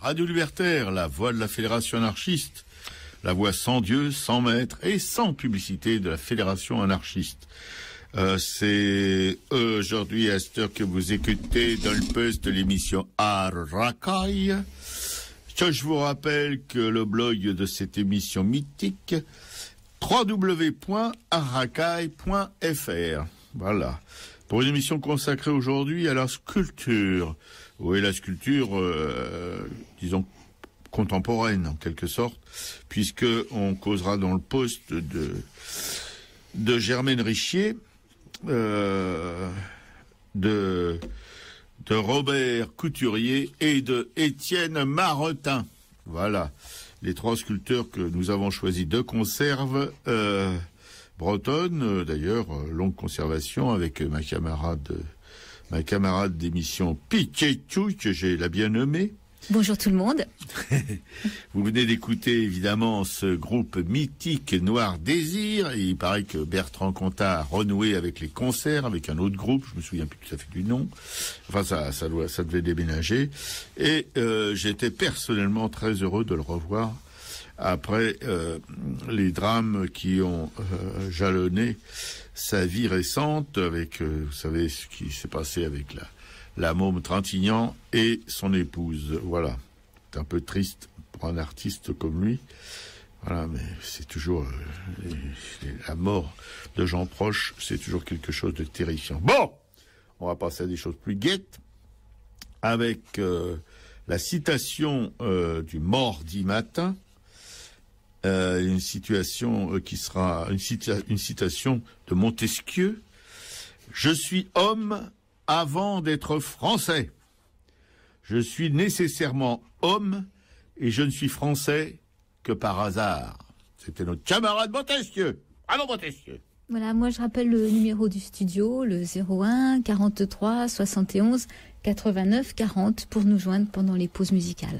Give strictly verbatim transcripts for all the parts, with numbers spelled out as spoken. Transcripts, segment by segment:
Radio Libertaire, la voix de la Fédération anarchiste, la voix sans Dieu, sans maître et sans publicité de la Fédération anarchiste. Euh, c'est aujourd'hui à cette heure que vous écoutez dans le poste de l'émission Arracaille. Je vous rappelle que le blog de cette émission mythique, w w w point arracaille point f r. Voilà. Pour une émission consacrée aujourd'hui à la sculpture. Oui, la sculpture, euh, disons, contemporaine en quelque sorte, puisque on causera dans le poste de de Germaine Richier, euh, de de Robert Couturier et de Étienne Marottin. Voilà, les trois sculpteurs que nous avons choisis de conserve euh, bretonne, euh, d'ailleurs, euh, longue conservation avec ma camarade, euh, ma camarade d'émission Piquet-Touille, que j'ai la bien nommée. Bonjour tout le monde. Vous venez d'écouter évidemment ce groupe mythique Noir Désir. Et il paraît que Bertrand Cantat a renoué avec les concerts, avec un autre groupe. Je me souviens plus tout à fait du nom. Enfin, ça, ça doit, ça devait déménager. Et euh, j'étais personnellement très heureux de le revoir après euh, les drames qui ont euh, jalonné sa vie récente. Avec, euh, vous savez, ce qui s'est passé avec la la môme Trintignant et son épouse. Voilà. C'est un peu triste pour un artiste comme lui. Voilà, mais c'est toujours euh, les, les, la mort de gens proches, c'est toujours quelque chose de terrifiant. Bon, on va passer à des choses plus gaies avec euh, la citation euh, du mardi matin. Euh, une situation euh, qui sera une, cita- une citation de Montesquieu. Je suis homme avant d'être français. Je suis nécessairement homme et je ne suis français que par hasard. C'était notre camarade Montesquieu. Allons Montesquieu. Voilà, moi je rappelle le numéro du studio, le zéro un quarante-trois soixante et onze quatre-vingt-neuf quarante pour nous joindre pendant les pauses musicales.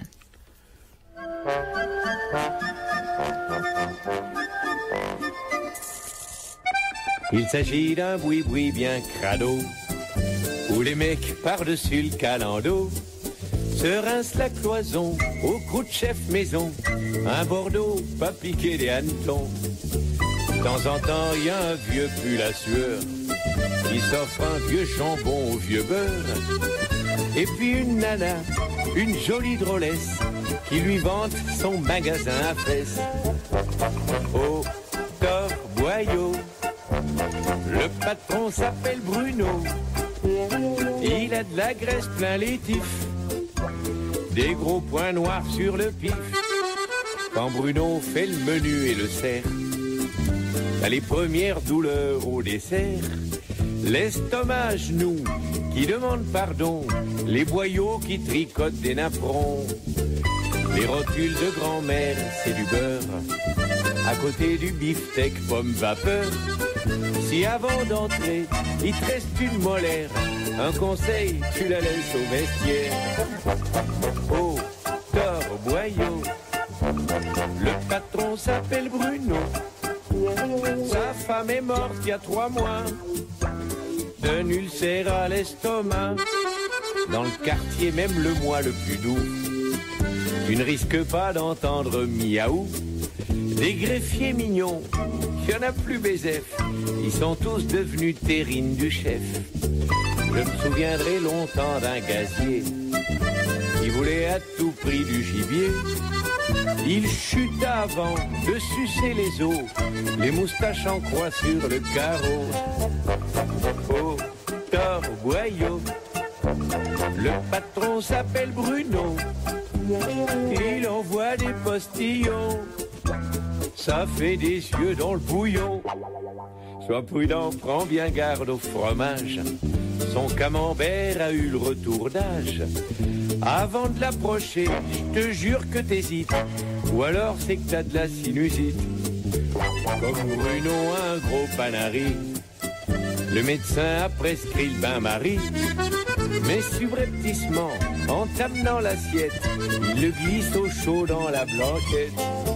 Il s'agit d'un boui-boui bien crado, où les mecs par-dessus le calando se rincent la cloison au coup de chef maison, un Bordeaux pas piqué des hannetons. De temps en temps, il y a un vieux pull à sueur qui s'offre un vieux jambon au vieux beurre. Et puis une nana, une jolie drôlesse, qui lui vante son magasin à fesses. Au Torboyau, le patron s'appelle Bruno. Il a de la graisse plein l'étif, des gros points noirs sur le pif. Quand Bruno fait le menu et le sert, t'as les premières douleurs au dessert. L'estomac à genoux qui demande pardon, les boyaux qui tricotent des napperons. Les rotules de grand-mère, c'est du beurre, à côté du beefsteak pomme vapeur. Si avant d'entrer, il te reste une molaire, un conseil, tu la laisses au vestiaire. Au Torboyau, le patron s'appelle Bruno. Sa femme est morte il y a trois mois d'un ulcère à l'estomac. Dans le quartier, même le mois le plus doux, tu ne risques pas d'entendre miaou. Des greffiers mignons, il y en a plus baisef, ils sont tous devenus terrines du chef. Je me souviendrai longtemps d'un gazier qui voulait à tout prix du gibier. Il chuta avant de sucer les os, les moustaches en croix sur le carreau. Au Torboyau, le patron s'appelle Bruno. Il envoie des postillons, ça fait des yeux dans le bouillon. Sois prudent, prends bien garde au fromage, son camembert a eu le retour d'âge. Avant de l'approcher, je te jure que t'hésites, ou alors c'est que t'as de la sinusite. Comme Bruno a un gros panari, le médecin a prescrit le bain-marie. Mais subrepticement, en t'amenant l'assiette, il le glisse au chaud dans la blanquette.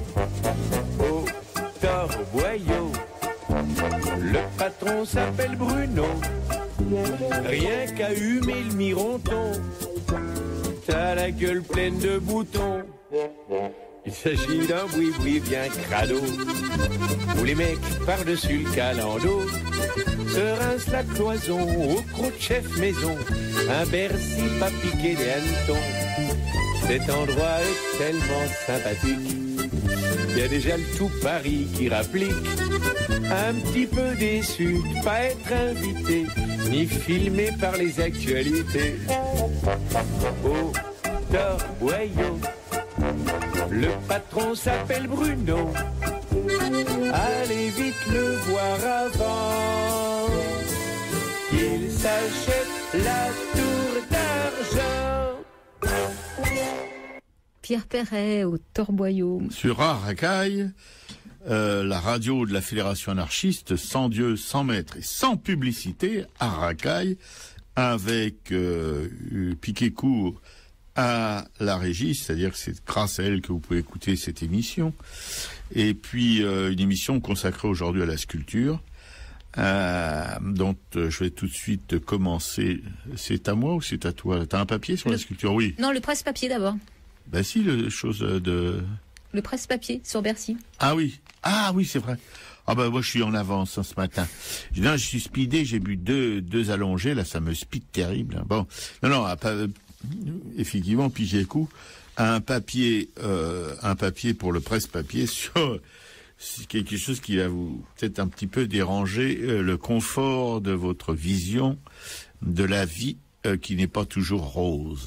Au Torboyau, le patron s'appelle Bruno. Rien qu'à humer le mironton, t'as la gueule pleine de boutons. Il s'agit d'un boui-boui bien crado, où les mecs par-dessus le calando se rincent la cloison au croc de chef maison, un Bercy pas piqué des hannetons. Cet endroit est tellement sympathique, il y a déjà le tout Paris qui rapplique. Un petit peu déçu de pas être invité, ni filmé par les actualités. Au Torboyau, le patron s'appelle Bruno. Allez vite le voir avant qu'il s'achète la tour d'argent. Pierre Perret au Torboyau. Sur Arakaï, euh, la radio de la Fédération anarchiste, sans Dieu, sans maître et sans publicité, Arakaï, avec euh, piqué court à la régie, c'est-à-dire que c'est grâce à elle que vous pouvez écouter cette émission. Et puis euh, une émission consacrée aujourd'hui à la sculpture, euh, dont euh, je vais tout de suite commencer. C'est à moi ou c'est à toi? T'as un papier sur le... la sculpture? Oui. Non, le presse-papier d'abord. Ben si, le chose de... Le presse-papier sur Bercy. Ah oui, ah oui, c'est vrai. Ah ben moi je suis en avance hein, ce matin. Non, je suis speedé, j'ai bu deux deux allongés, là ça me speed terrible. Hein. Bon, non, non, pas, effectivement, puis j'ai coup un papier, euh, un papier pour le presse-papier sur quelque chose qui va vous peut-être un petit peu déranger euh, le confort de votre vision de la vie euh, qui n'est pas toujours rose.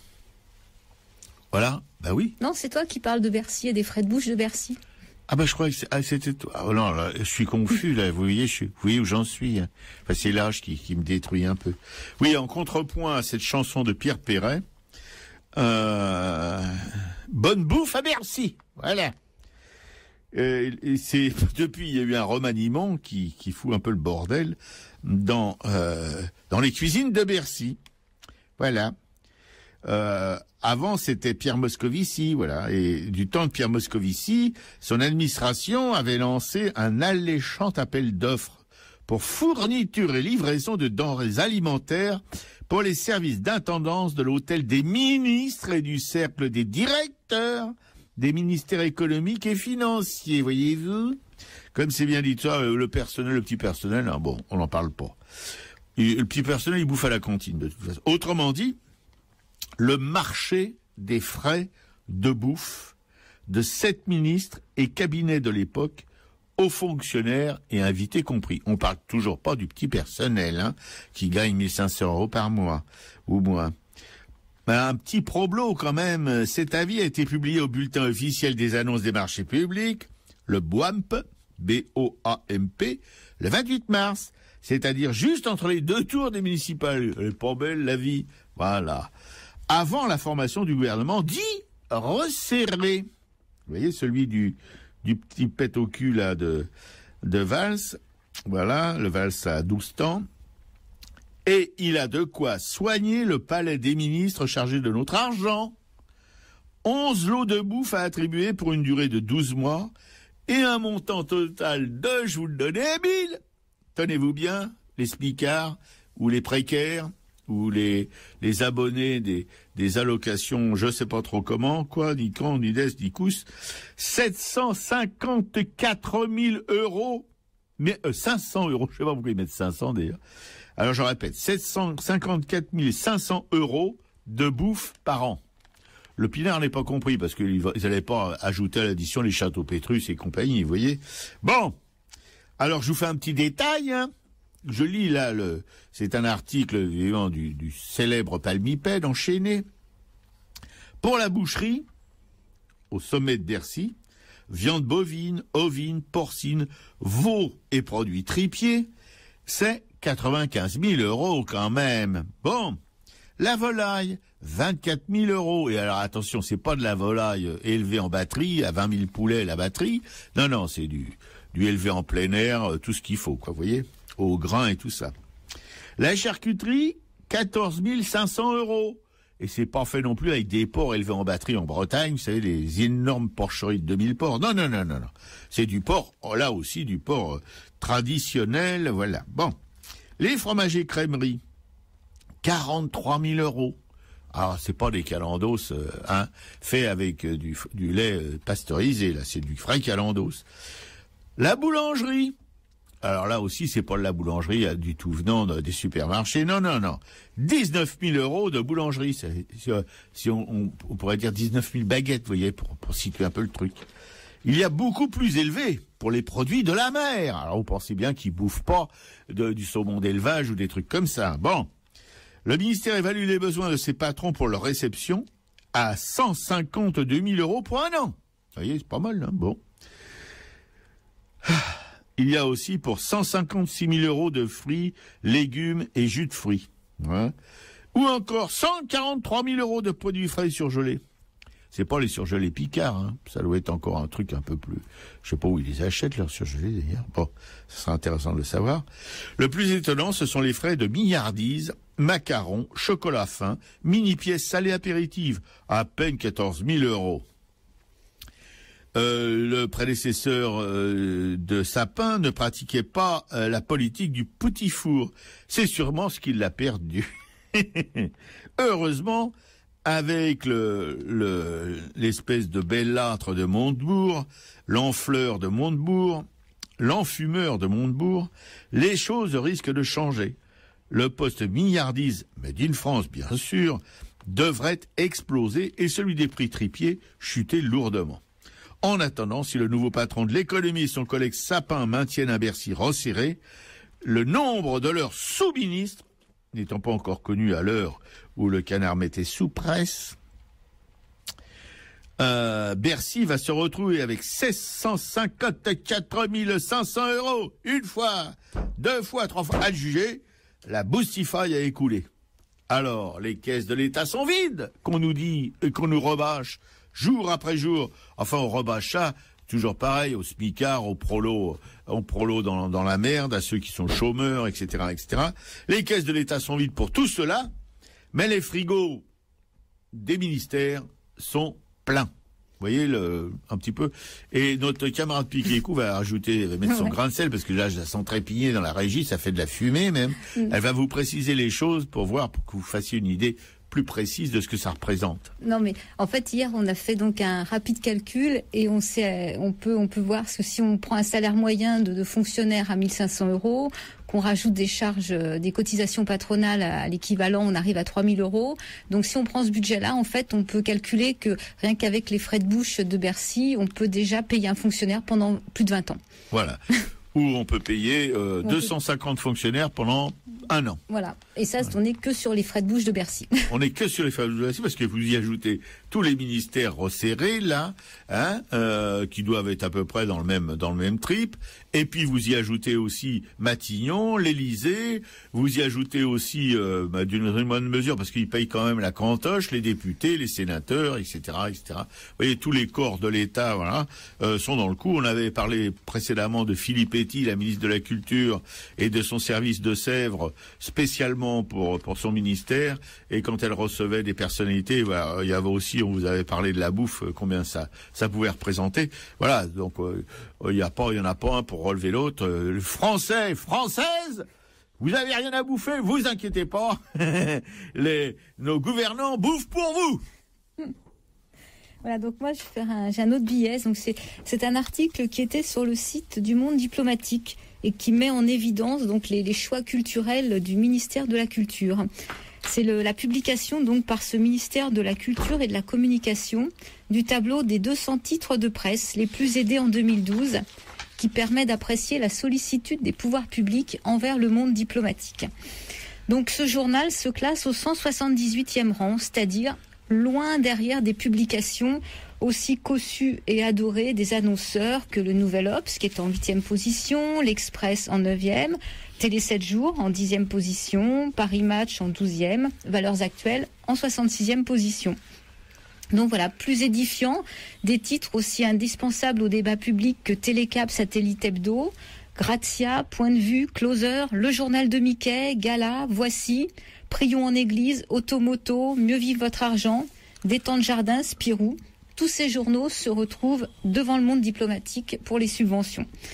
Voilà, bah oui. Non, c'est toi qui parles de Bercy et des frais de bouche de Bercy. Ah bah je crois que c'est, ah, c'était toi. Oh non, là, je suis confus là. Vous voyez, je suis, vous voyez où j'en suis. Hein. Enfin, c'est l'âge qui, qui me détruit un peu. Oui, en contrepoint à cette chanson de Pierre Perret, euh, bonne bouffe à Bercy. Voilà. Euh, et c'est depuis il y a eu un remaniement qui, qui fout un peu le bordel dans euh, dans les cuisines de Bercy. Voilà. Euh, avant, c'était Pierre Moscovici, voilà. Et du temps de Pierre Moscovici, son administration avait lancé un alléchant appel d'offres pour fourniture et livraison de denrées alimentaires pour les services d'intendance de l'hôtel des ministres et du cercle des directeurs des ministères économiques et financiers, voyez-vous. Comme c'est bien dit ça, le personnel, le petit personnel, hein, bon, on n'en parle pas. Et le petit personnel, il bouffe à la cantine, de toute façon. Autrement dit, le marché des frais de bouffe de sept ministres et cabinets de l'époque, hauts fonctionnaires et invités compris. On parle toujours pas du petit personnel, hein, qui gagne mille cinq cents euros par mois, ou moins. Un petit problo quand même. Cet avis a été publié au bulletin officiel des annonces des marchés publics, le B O A M P, B O A M P, le vingt-huit mars, c'est-à-dire juste entre les deux tours des municipales. Elle est pas belle la vie, voilà. Avant la formation du gouvernement dit resserré. Vous voyez, celui du du petit pet au cul là de de Valls, voilà, le Valls a douze ans. Et il a de quoi soigner le palais des ministres chargé de notre argent. onze lots de bouffe à attribuer pour une durée de douze mois et un montant total de, je vous le donne, mille. Tenez-vous bien, les smicards ou les précaires ou les les abonnés des des allocations, je sais pas trop comment, quoi, ni quand, ni des, ni cous, sept cent cinquante-quatre mille euros, mais euh, cinq cents euros, je sais pas pourquoi ils mettent cinq cents d'ailleurs. Alors je répète, sept cent cinquante-quatre mille cinq cents euros de bouffe par an. Le pinard n'est pas compris parce qu'ils n'allaient pas ajouter à l'addition les châteaux Pétrus et compagnie, vous voyez. Bon, alors je vous fais un petit détail. Hein. Je lis là, le, c'est un article évidemment du, du célèbre palmipède enchaîné. Pour la boucherie, au sommet de Bercy, viande bovine, ovine, porcine, veau et produits tripiers, c'est quatre-vingt-quinze mille euros quand même. Bon, la volaille, vingt-quatre mille euros. Et alors attention, c'est pas de la volaille élevée en batterie, à vingt mille poulets la batterie. Non, non, c'est du, du élevé en plein air, tout ce qu'il faut, quoi, vous voyez, au grain et tout ça. La charcuterie, quatorze mille cinq cents euros. Et c'est pas fait non plus avec des porcs élevés en batterie en Bretagne, vous savez, les énormes porcheries de deux mille porcs. Non, non, non, non, non. C'est du porc, oh, là aussi, du porc euh, traditionnel, voilà. Bon. Les fromages et crèmeries, quarante-trois mille euros. Alors, c'est pas des calendos, euh, hein, fait avec euh, du, du lait euh, pasteurisé, là, c'est du vrai calendos. La boulangerie. Alors là aussi, c'est pas de la boulangerie euh, du tout venant de, des supermarchés. Non, non, non. dix-neuf mille euros de boulangerie. C'est, si si on, on, on pourrait dire dix-neuf mille baguettes, vous voyez, pour, pour situer un peu le truc. Il y a beaucoup plus élevé pour les produits de la mer. Alors, vous pensez bien qu'ils bouffent pas de, du saumon d'élevage ou des trucs comme ça. Bon. Le ministère évalue les besoins de ses patrons pour leur réception à cent cinquante-deux mille euros pour un an. Vous voyez, c'est pas mal, hein. Bon. Il y a aussi pour cent cinquante-six mille euros de fruits, légumes et jus de fruits. Ouais. Ou encore cent quarante-trois mille euros de produits frais surgelés. C'est pas les surgelés Picard, hein. Ça doit être encore un truc un peu plus... Je sais pas où ils les achètent, leurs surgelés, d'ailleurs. Bon, ce sera intéressant de le savoir. Le plus étonnant, ce sont les frais de milliardises, macarons, chocolat fin, mini-pièces salées apéritives, à peine quatorze mille euros. Euh, le prédécesseur euh, de Sapin ne pratiquait pas euh, la politique du petit four. C'est sûrement ce qui l'a perdu. Heureusement, avec le, le, l'espèce de bellâtre de Montebourg, l'enfleur de Montebourg, l'enfumeur de Montebourg, les choses risquent de changer. Le poste milliardise, Made in France bien sûr, devrait exploser et celui des prix tripiers chuter lourdement. En attendant, si le nouveau patron de l'économie et son collègue Sapin maintiennent un Bercy resserré, le nombre de leurs sous-ministres, n'étant pas encore connu à l'heure où le canard mettait sous presse, euh, Bercy va se retrouver avec six cent cinquante-quatre mille cinq cents euros. Une fois, deux fois, trois fois, à le juger, la boustifaille a écoulé. Alors, les caisses de l'État sont vides, qu'on nous dit, et qu'on nous rebâche, jour après jour. Enfin, on rebâche ça, toujours pareil, aux smicards, aux prolos, aux prolos dans, dans la merde, à ceux qui sont chômeurs, et cetera, et cetera. Les caisses de l'État sont vides pour tout cela, mais les frigos des ministères sont pleins. Vous voyez, le, un petit peu. Et notre camarade Piquécou va rajouter, va mettre son ouais. grain de sel, parce que là, je la sens trépigner dans la régie, ça fait de la fumée même. Mm. Elle va vous préciser les choses pour voir, pour que vous fassiez une idée plus précise de ce que ça représente. Non, mais en fait, hier, on a fait donc un rapide calcul et on sait, on peut, on peut voir que si on prend un salaire moyen de, de fonctionnaire à mille cinq cents euros, qu'on rajoute des charges, des cotisations patronales à l'équivalent, on arrive à trois mille euros. Donc, si on prend ce budget-là, en fait, on peut calculer que rien qu'avec les frais de bouche de Bercy, on peut déjà payer un fonctionnaire pendant plus de vingt ans. Voilà. Ou on peut payer euh, on deux cent cinquante peut... fonctionnaires pendant un an. Voilà. Et ça, voilà. On n'est que sur les frais de bouche de Bercy. On n'est que sur les frais de bouche de Bercy parce que vous y ajoutez tous les ministères resserrés là, hein, euh, qui doivent être à peu près dans le même dans le même trip. Et puis vous y ajoutez aussi Matignon, l'Élysée. Vous y ajoutez aussi euh, bah, d'une bonne mesure parce qu'ils payent quand même la cantoche, les députés, les sénateurs, et cetera, et cetera. Vous voyez, tous les corps de l'État, voilà, euh, sont dans le coup. On avait parlé précédemment de Philippe Etty, la ministre de la Culture, et de son service de Sèvres, spécialement pour pour son ministère. Et quand elle recevait des personnalités, voilà, il y avait aussi, on vous avait parlé de la bouffe, combien ça ça pouvait représenter. Voilà, donc euh, il y a pas, il y en a pas un pour relever l'autre. Euh, Français, Françaises, vous avez rien à bouffer, vous inquiétez pas. Les nos gouvernants bouffent pour vous. Voilà, donc moi je vais faire un, j'ai un autre billet. Donc c'est c'est un article qui était sur le site du Monde diplomatique et qui met en évidence donc les, les choix culturels du ministère de la Culture. C'est le, la publication donc par ce ministère de la Culture et de la Communication du tableau des deux cents titres de presse les plus aidés en deux mille douze, qui permet d'apprécier la sollicitude des pouvoirs publics envers le monde diplomatique. Donc ce journal se classe au cent soixante-dix-huitième rang, c'est-à-dire loin derrière des publications aussi cossues et adorées des annonceurs que le Nouvel Obs, qui est en huitième position, l'Express en neuvième, Télé sept jours en dixième position, Paris Match en douzième, Valeurs Actuelles en soixante-sixième position. Donc voilà, plus édifiant, des titres aussi indispensables au débat public que Télécap, Satellite Hebdo, Grazia, Point de Vue, Closer, Le Journal de Mickey, Gala, Voici, Prions en Église, Automoto, Mieux vivre votre argent, Détente Jardin, Spirou. Tous ces journaux se retrouvent devant le Monde diplomatique pour les subventions.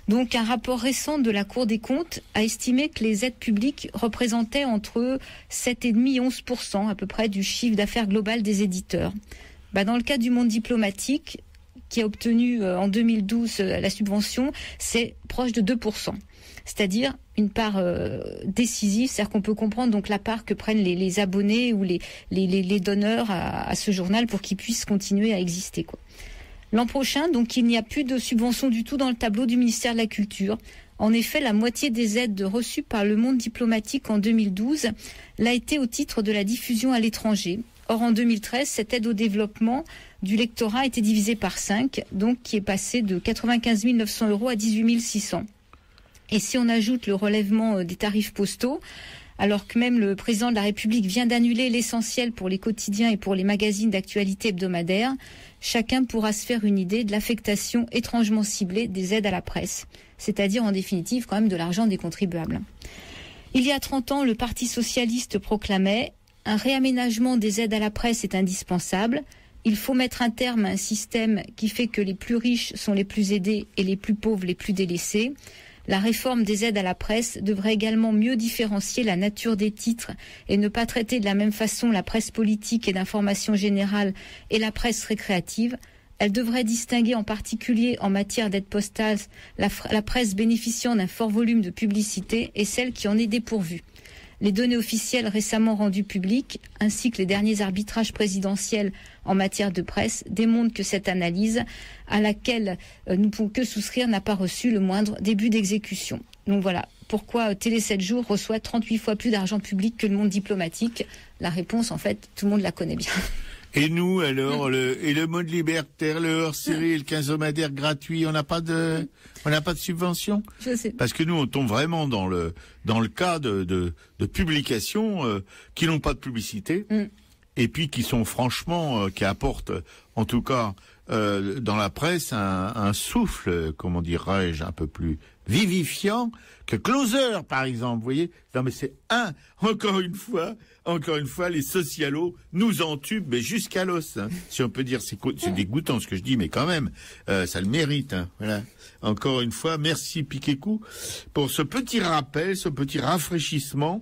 Donc un rapport récent de la Cour des comptes a estimé que les aides publiques représentaient entre sept virgule cinq et onze pour cent à peu près du chiffre d'affaires global des éditeurs. Bah, dans le cas du monde diplomatique, qui a obtenu euh, en deux mille douze euh, la subvention, c'est proche de deux pour cent. C'est-à-dire une part euh, décisive, c'est-à-dire qu'on peut comprendre donc la part que prennent les, les abonnés ou les, les, les, les donneurs à, à ce journal pour qu'il puisse continuer à exister, quoi. L'an prochain, donc, il n'y a plus de subventions du tout dans le tableau du ministère de la Culture. En effet, la moitié des aides reçues par le monde diplomatique en deux mille douze l'a été au titre de la diffusion à l'étranger. Or, en deux mille treize, cette aide au développement du lectorat a été divisée par cinq, donc qui est passée de quatre-vingt-quinze mille neuf cents euros à dix-huit mille six cents. Et si on ajoute le relèvement des tarifs postaux, alors que même le président de la République vient d'annuler l'essentiel pour les quotidiens et pour les magazines d'actualité hebdomadaire, chacun pourra se faire une idée de l'affectation étrangement ciblée des aides à la presse, c'est-à-dire en définitive quand même de l'argent des contribuables. Il y a trente ans, le Parti socialiste proclamait « Un réaménagement des aides à la presse est indispensable. Il faut mettre un terme à un système qui fait que les plus riches sont les plus aidés et les plus pauvres les plus délaissés. La réforme des aides à la presse devrait également mieux différencier la nature des titres et ne pas traiter de la même façon la presse politique et d'information générale et la presse récréative. Elle devrait distinguer en particulier en matière d'aide postale la, la presse bénéficiant d'un fort volume de publicité et celle qui en est dépourvue. Les données officielles récemment rendues publiques, ainsi que les derniers arbitrages présidentiels en matière de presse, démontrent que cette analyse, à laquelle nous ne pouvons que souscrire, n'a pas reçu le moindre début d'exécution. Donc voilà, pourquoi Télé sept jours reçoit trente-huit fois plus d'argent public que le monde diplomatique? La réponse, en fait, tout le monde la connaît bien. Et nous, alors, le, et le monde libertaire, le hors-série, le quinzomadaire gratuit, on n'a pas de, on n'a pas de subvention? Je sais. Parce que nous, on tombe vraiment dans le, dans le cas de, de, de publications, euh, qui n'ont pas de publicité. Mm. Et puis qui sont franchement, euh, qui apportent, en tout cas, euh, dans la presse, un, un souffle, comment dirais-je, un peu plus vivifiant que Closer, par exemple, vous voyez. Non, mais c'est un, encore une fois, encore une fois, les socialos nous entubent, mais jusqu'à l'os, hein. Si on peut dire, c'est, c'est dégoûtant ce que je dis, mais quand même, euh, ça le mérite, hein. Voilà. Encore une fois, merci Piquécou pour ce petit rappel, ce petit rafraîchissement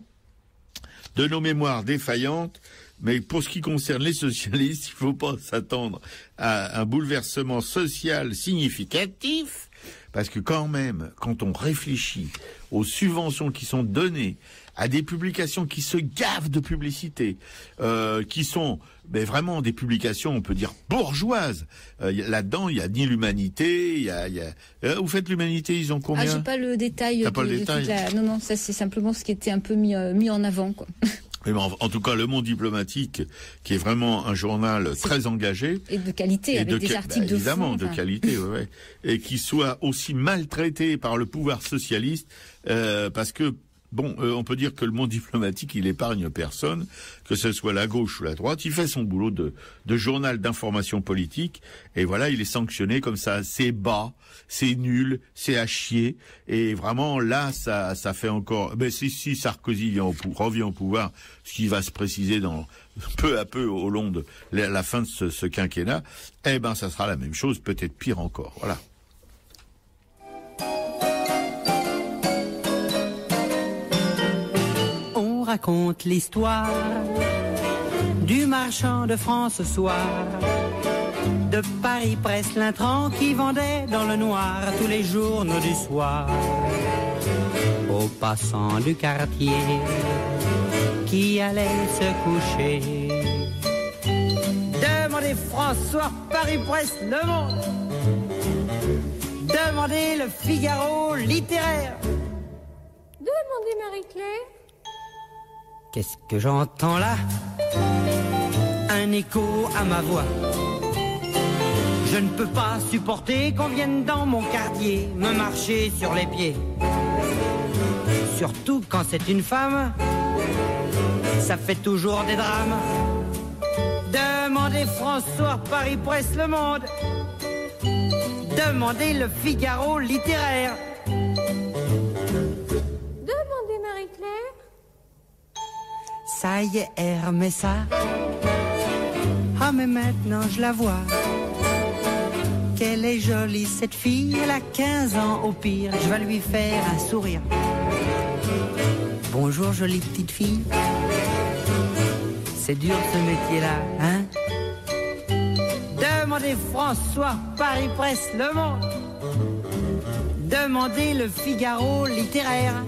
de nos mémoires défaillantes. Mais pour ce qui concerne les socialistes, il ne faut pas s'attendre à un bouleversement social significatif, parce que quand même, quand on réfléchit aux subventions qui sont données à des publications qui se gavent de publicité, euh, qui sont ben, vraiment des publications, on peut dire, bourgeoises. Euh, y a, là-dedans, il n'y a ni l'Humanité, il y a... Y a euh, vous faites l'Humanité, ils ont combien? Ah, j'ai pas le détail. T'as de, pas le de détail la... Non, non, ça c'est simplement ce qui était un peu mis, euh, mis en avant, quoi. Mais en, en tout cas, Le Monde diplomatique, qui est vraiment un journal c'est très engagé. Et de qualité, et avec de, des articles bah, évidemment, de fond. Évidemment, de qualité, ouais, ouais. Et qui soit aussi maltraité par le pouvoir socialiste, euh, parce que, bon, euh, on peut dire que Le Monde diplomatique, il épargne personne, que ce soit la gauche ou la droite. Il fait son boulot de, de journal d'information politique, et voilà, il est sanctionné comme ça. C'est bas, c'est nul, c'est à chier, et vraiment, là, ça, ça fait encore... Ben, si, si Sarkozy vient au, revient au pouvoir, ce qui va se préciser dans peu à peu au long de la, la fin de ce, ce quinquennat, eh ben, ça sera la même chose, peut-être pire encore. Voilà. Raconte l'histoire du marchand de France ce soir, de Paris Presse l'intrant qui vendait dans le noir tous les journaux du soir, aux passants du quartier qui allaient se coucher. Demandez François, Paris Presse, Le Monde. Demandez le Figaro littéraire. Demandez Marie-Claire. Qu'est-ce que j'entends là? Un écho à ma voix. Je ne peux pas supporter qu'on vienne dans mon quartier me marcher sur les pieds. Surtout quand c'est une femme, ça fait toujours des drames. Demandez François, Paris Presse, Le Monde. Demandez le Figaro littéraire. Demandez Marie-Claire. Ça y est, elle remet ça. Ah mais maintenant je la vois. qu'elle est jolie cette fille, elle a quinze ans au pire, je vais lui faire un sourire. Bonjour jolie petite fille, c'est dur ce métier-là, hein? Demandez François, Paris Presse, Le Monde. Demandez le Figaro littéraire.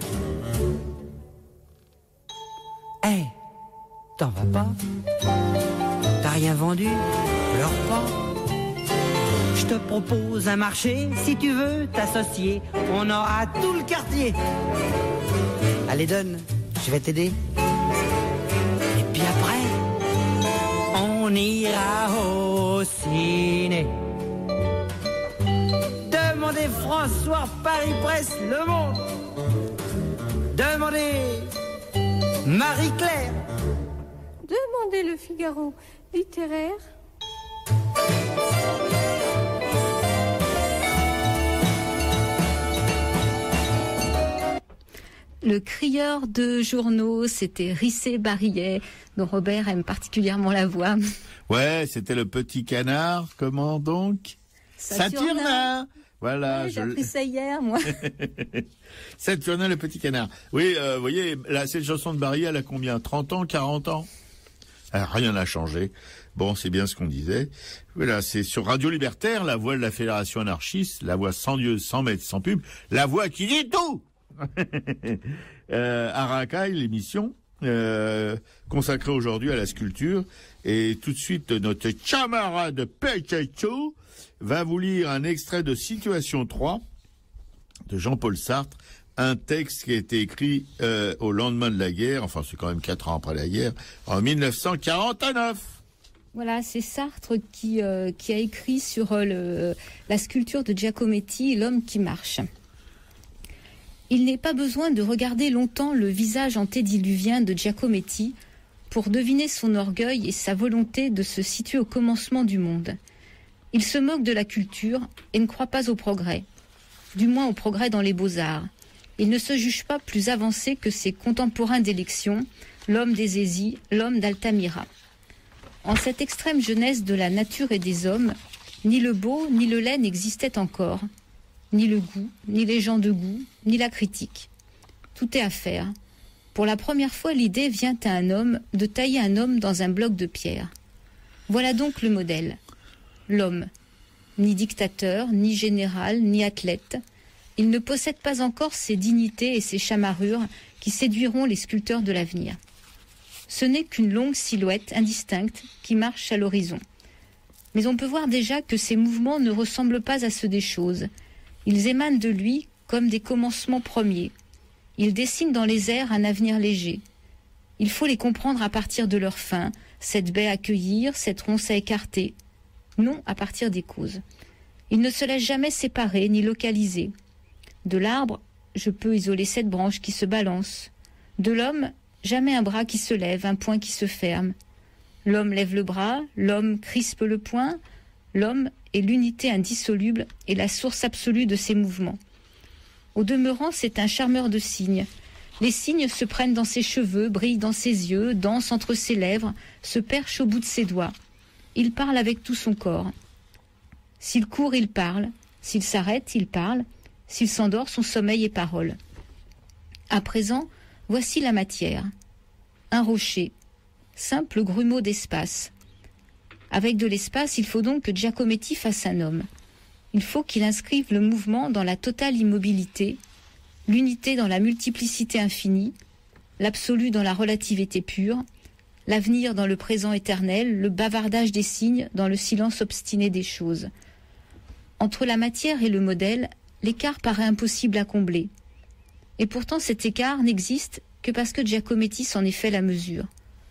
Eh, hey, t'en vas pas? T'as rien vendu? Pleure pas. Je te propose un marché, si tu veux t'associer, on aura tout le quartier. Allez donne, je vais t'aider. Et puis après, on ira au ciné. Demandez François, Paris Presse, Le Monde. Demandez Marie-Claire. Demandez le Figaro littéraire. Le crieur de journaux, c'était Risset-Barillet, dont Robert aime particulièrement la voix. Ouais, c'était le petit canard, comment donc? Saturnin. Saturnin. Voilà. Ouais, j'ai je... appris ça hier, moi. Saturnin, le petit canard. Oui, euh, vous voyez, là, cette chanson de Barillet, elle a combien? trente ans, quarante ans? Alors, rien n'a changé. Bon, c'est bien ce qu'on disait. Voilà, c'est sur Radio Libertaire, la voix de la Fédération anarchiste, la voix sans Dieu, sans maître, sans pub, la voix qui dit tout. euh, Arakai, l'émission euh, consacrée aujourd'hui à la sculpture, et tout de suite notre camarade Pechacho va vous lire un extrait de Situation trois de Jean-Paul Sartre, un texte qui a été écrit euh, au lendemain de la guerre, enfin c'est quand même quatre ans après la guerre, en mille neuf cent quarante-neuf. Voilà, c'est Sartre qui, euh, qui a écrit sur euh, le, la sculpture de Giacometti, L'homme qui marche. Il n'est pas besoin de regarder longtemps le visage antédiluvien de Giacometti pour deviner son orgueil et sa volonté de se situer au commencement du monde. Il se moque de la culture et ne croit pas au progrès, du moins au progrès dans les beaux-arts. Il ne se juge pas plus avancé que ses contemporains d'élection, l'homme des Zézis, l'homme d'Altamira. En cette extrême jeunesse de la nature et des hommes, ni le beau ni le laid n'existaient encore, ni le goût, ni les gens de goût, ni la critique. Tout est à faire. Pour la première fois, l'idée vient à un homme de tailler un homme dans un bloc de pierre. Voilà donc le modèle. L'homme. Ni dictateur, ni général, ni athlète. Il ne possède pas encore ces dignités et ces chamarrures qui séduiront les sculpteurs de l'avenir. Ce n'est qu'une longue silhouette indistincte qui marche à l'horizon. Mais on peut voir déjà que ses mouvements ne ressemblent pas à ceux des choses. Ils émanent de lui comme des commencements premiers. Ils dessinent dans les airs un avenir léger. Il faut les comprendre à partir de leur fin, cette baie à cueillir, cette ronce à écarter. Non à partir des causes. Ils ne se laissent jamais séparer ni localiser. De l'arbre, je peux isoler cette branche qui se balance. De l'homme, jamais un bras qui se lève, un poing qui se ferme. L'homme lève le bras, l'homme crispe le poing. L'homme est l'unité indissoluble et la source absolue de ses mouvements. Au demeurant, c'est un charmeur de cygnes. Les cygnes se prennent dans ses cheveux, brillent dans ses yeux, dansent entre ses lèvres, se perchent au bout de ses doigts. Il parle avec tout son corps. S'il court, il parle. S'il s'arrête, il parle. S'il s'endort, son sommeil est parole. À présent, voici la matière. Un rocher, simple grumeau d'espace. Avec de l'espace, il faut donc que Giacometti fasse un homme. Il faut qu'il inscrive le mouvement dans la totale immobilité, l'unité dans la multiplicité infinie, l'absolu dans la relativité pure, l'avenir dans le présent éternel, le bavardage des signes dans le silence obstiné des choses. Entre la matière et le modèle, l'écart paraît impossible à combler. Et pourtant cet écart n'existe que parce que Giacometti s'en est fait la mesure.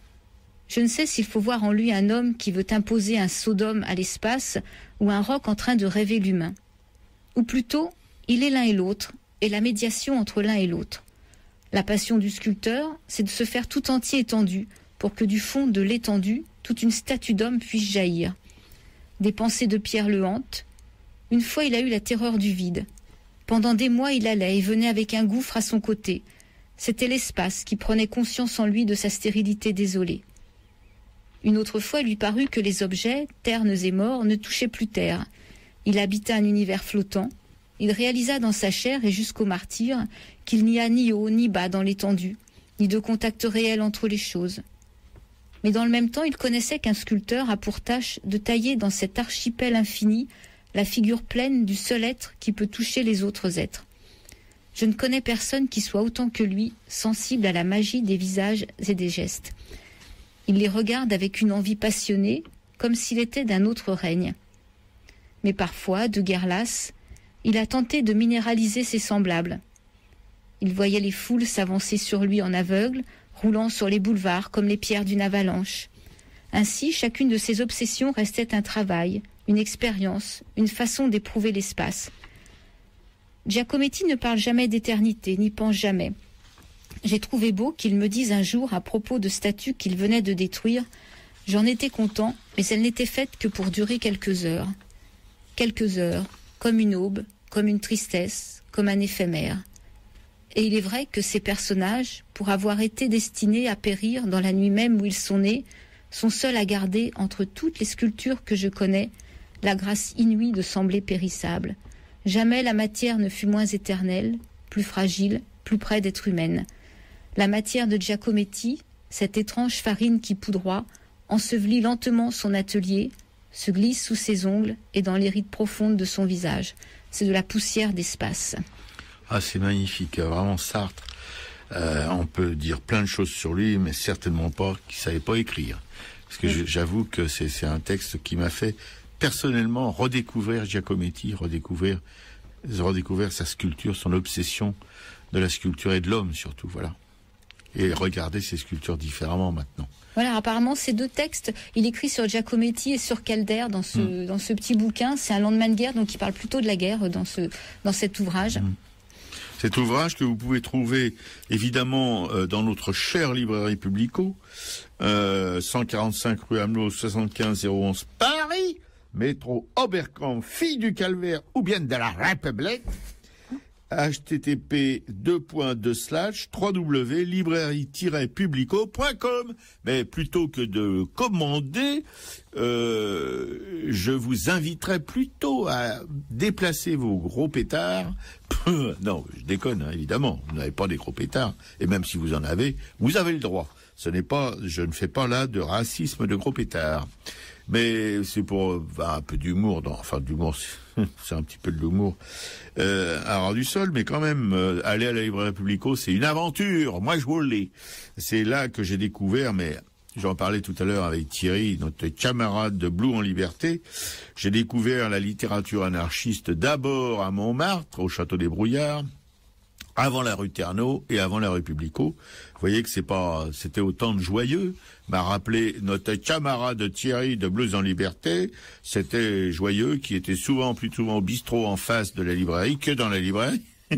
Je ne sais s'il faut voir en lui un homme qui veut imposer un Sodome à l'espace ou un roc en train de rêver l'humain. Ou plutôt, il est l'un et l'autre, et la médiation entre l'un et l'autre. La passion du sculpteur, c'est de se faire tout entier étendu, pour que du fond de l'étendue, toute une statue d'homme puisse jaillir. Des pensées de pierre le hantent. Une fois, il a eu la terreur du vide. Pendant des mois, il allait et venait avec un gouffre à son côté. C'était l'espace qui prenait conscience en lui de sa stérilité désolée. Une autre fois, il lui parut que les objets, ternes et morts, ne touchaient plus terre. Il habita un univers flottant. Il réalisa dans sa chair et jusqu'au martyre qu'il n'y a ni haut ni bas dans l'étendue, ni de contact réel entre les choses. Mais dans le même temps, il connaissait qu'un sculpteur a pour tâche de tailler dans cet archipel infini la figure pleine du seul être qui peut toucher les autres êtres. Je ne connais personne qui soit autant que lui sensible à la magie des visages et des gestes. Il les regarde avec une envie passionnée, comme s'il était d'un autre règne. Mais parfois, de guerre lasse, il a tenté de minéraliser ses semblables. Il voyait les foules s'avancer sur lui en aveugle, roulant sur les boulevards comme les pierres d'une avalanche. Ainsi, chacune de ses obsessions restait un travail, une expérience, une façon d'éprouver l'espace. Giacometti ne parle jamais d'éternité, n'y pense jamais. J'ai trouvé beau qu'il me dise un jour à propos de statues qu'il venait de détruire « J'en étais content, mais elles n'étaient faites que pour durer quelques heures. » Quelques heures, comme une aube, comme une tristesse, comme un éphémère. Et il est vrai que ces personnages, pour avoir été destinés à périr dans la nuit même où ils sont nés, sont seuls à garder, entre toutes les sculptures que je connais, la grâce inouïe de sembler périssables. Jamais la matière ne fut moins éternelle, plus fragile, plus près d'être humaine. La matière de Giacometti, cette étrange farine qui poudroie, ensevelit lentement son atelier, se glisse sous ses ongles et dans les rides profondes de son visage. C'est de la poussière d'espace. Ah, c'est magnifique, vraiment Sartre. Euh, on peut dire plein de choses sur lui, mais certainement pas qu'il savait pas écrire. Parce que oui. J'avoue que c'est, c'est un texte qui m'a fait personnellement redécouvrir Giacometti, redécouvrir, redécouvrir sa sculpture, son obsession de la sculpture et de l'homme surtout, voilà. Et regarder ses sculptures différemment maintenant. Voilà, apparemment ces deux textes, il écrit sur Giacometti et sur Calder dans ce mmh. dans ce petit bouquin. C'est un lendemain de guerre, donc il parle plutôt de la guerre dans ce dans cet ouvrage. Mmh. Cet ouvrage que vous pouvez trouver évidemment euh, dans notre chère librairie Publico, euh, cent quarante-cinq rue Amelot, soixante-quinze zéro onze Paris, métro Oberkampf, fille du Calvaire ou bien de la République. H T T P deux point deux slash w w w point librairie tiret publico point com. Mais plutôt que de commander, euh, je vous inviterai plutôt à déplacer vos gros pétards. Non, je déconne, hein, évidemment. Vous n'avez pas des gros pétards. Et même si vous en avez, vous avez le droit. Ce n'est pas, je ne fais pas là de racisme de gros pétards. Mais c'est pour bah, un peu d'humour, dans, enfin d'humour, c'est un petit peu de l'humour euh, à ras du sol, mais quand même, euh, aller à la librairie Publico, c'est une aventure. Moi, je vous l'ai. C'est là que j'ai découvert, mais j'en parlais tout à l'heure avec Thierry, notre camarade de Blue en Liberté. J'ai découvert la littérature anarchiste d'abord à Montmartre, au Château des Brouillards, avant la rue Ternaux et avant la rue Publico. Vous voyez que c'est pas, c'était autant de joyeux. M'a rappelé notre camarade Thierry de Blues en Liberté. C'était joyeux, qui était souvent, plus souvent au bistrot en face de la librairie que dans la librairie.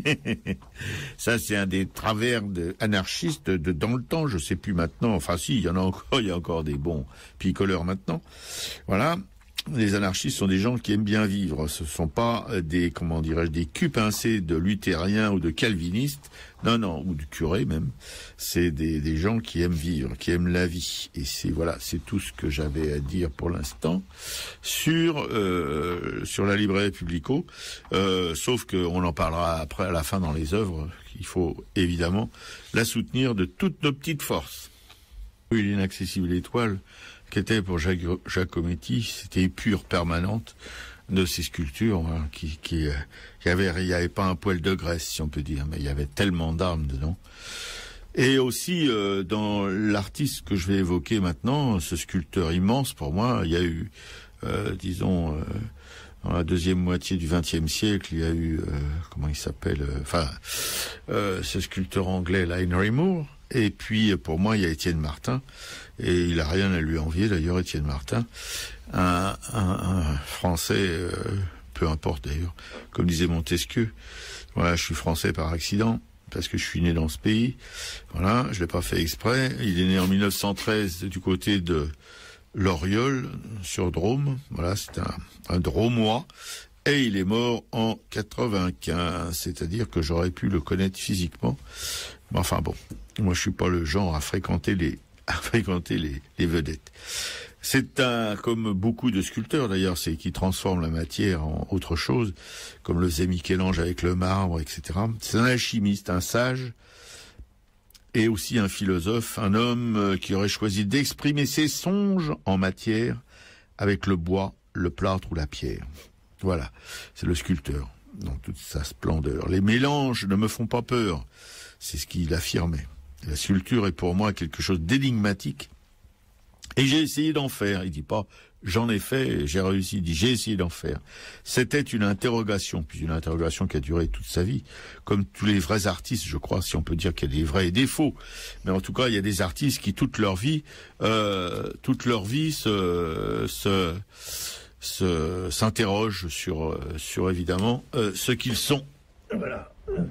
Ça, c'est un des travers de, anarchistes de dans le temps. Je sais plus maintenant. Enfin, si, il y en a encore, il y a encore des bons picoleurs maintenant. Voilà. Les anarchistes sont des gens qui aiment bien vivre. Ce sont pas des, comment dirais-je, des culs-pincés de luthériens ou de calvinistes. Non, non, ou du curé même. C'est des, des gens qui aiment vivre, qui aiment la vie. Et c'est, voilà, c'est tout ce que j'avais à dire pour l'instant sur, euh, sur la librairie Publico. Euh, sauf qu'on en parlera après à la fin dans les œuvres. Il faut évidemment la soutenir de toutes nos petites forces. Oui, l'inaccessible étoile, qu'était pour Giacometti, c'était pure permanente de ces sculptures, hein, qui, qui, euh, qui avait, il n'y avait pas un poil de graisse, si on peut dire, mais il y avait tellement d'âme dedans. Et aussi, euh, dans l'artiste que je vais évoquer maintenant, ce sculpteur immense, pour moi, il y a eu, euh, disons, euh, dans la deuxième moitié du vingtième siècle, il y a eu, euh, comment il s'appelle, euh, enfin, euh, ce sculpteur anglais, là, Henry Moore. Et puis, pour moi, il y a Étienne Martin. Et il a rien à lui envier, d'ailleurs, Étienne Martin. Un, un, un Français, euh, peu importe d'ailleurs, comme disait Montesquieu. Voilà, je suis Français par accident, parce que je suis né dans ce pays. Voilà, je l'ai pas fait exprès. Il est né en mille neuf cent treize du côté de l'Oriol, sur Drôme. Voilà, c'est un, un Dromois. Et il est mort en quatre-vingt-quinze, c'est-à-dire que j'aurais pu le connaître physiquement. Mais enfin bon, moi je suis pas le genre à fréquenter les à fréquenter les, les vedettes. C'est un, comme beaucoup de sculpteurs d'ailleurs, c'est qui transforment la matière en autre chose, comme le faisait Michel-Ange avec le marbre, et cetera. C'est un alchimiste, un sage, et aussi un philosophe, un homme qui aurait choisi d'exprimer ses songes en matière avec le bois, le plâtre ou la pierre. Voilà, c'est le sculpteur, dans toute sa splendeur. Les mélanges ne me font pas peur, c'est ce qu'il affirmait. La sculpture est pour moi quelque chose d'énigmatique, et j'ai essayé d'en faire. Il dit pas j'en ai fait, j'ai réussi. Il dit j'ai essayé d'en faire. C'était une interrogation, puis une interrogation qui a duré toute sa vie, comme tous les vrais artistes, je crois, si on peut dire qu'il y a des vrais et des faux. Mais en tout cas, il y a des artistes qui toute leur vie, euh, toute leur vie se, se, se s'interrogent sur, sur évidemment euh, ce qu'ils sont. Voilà.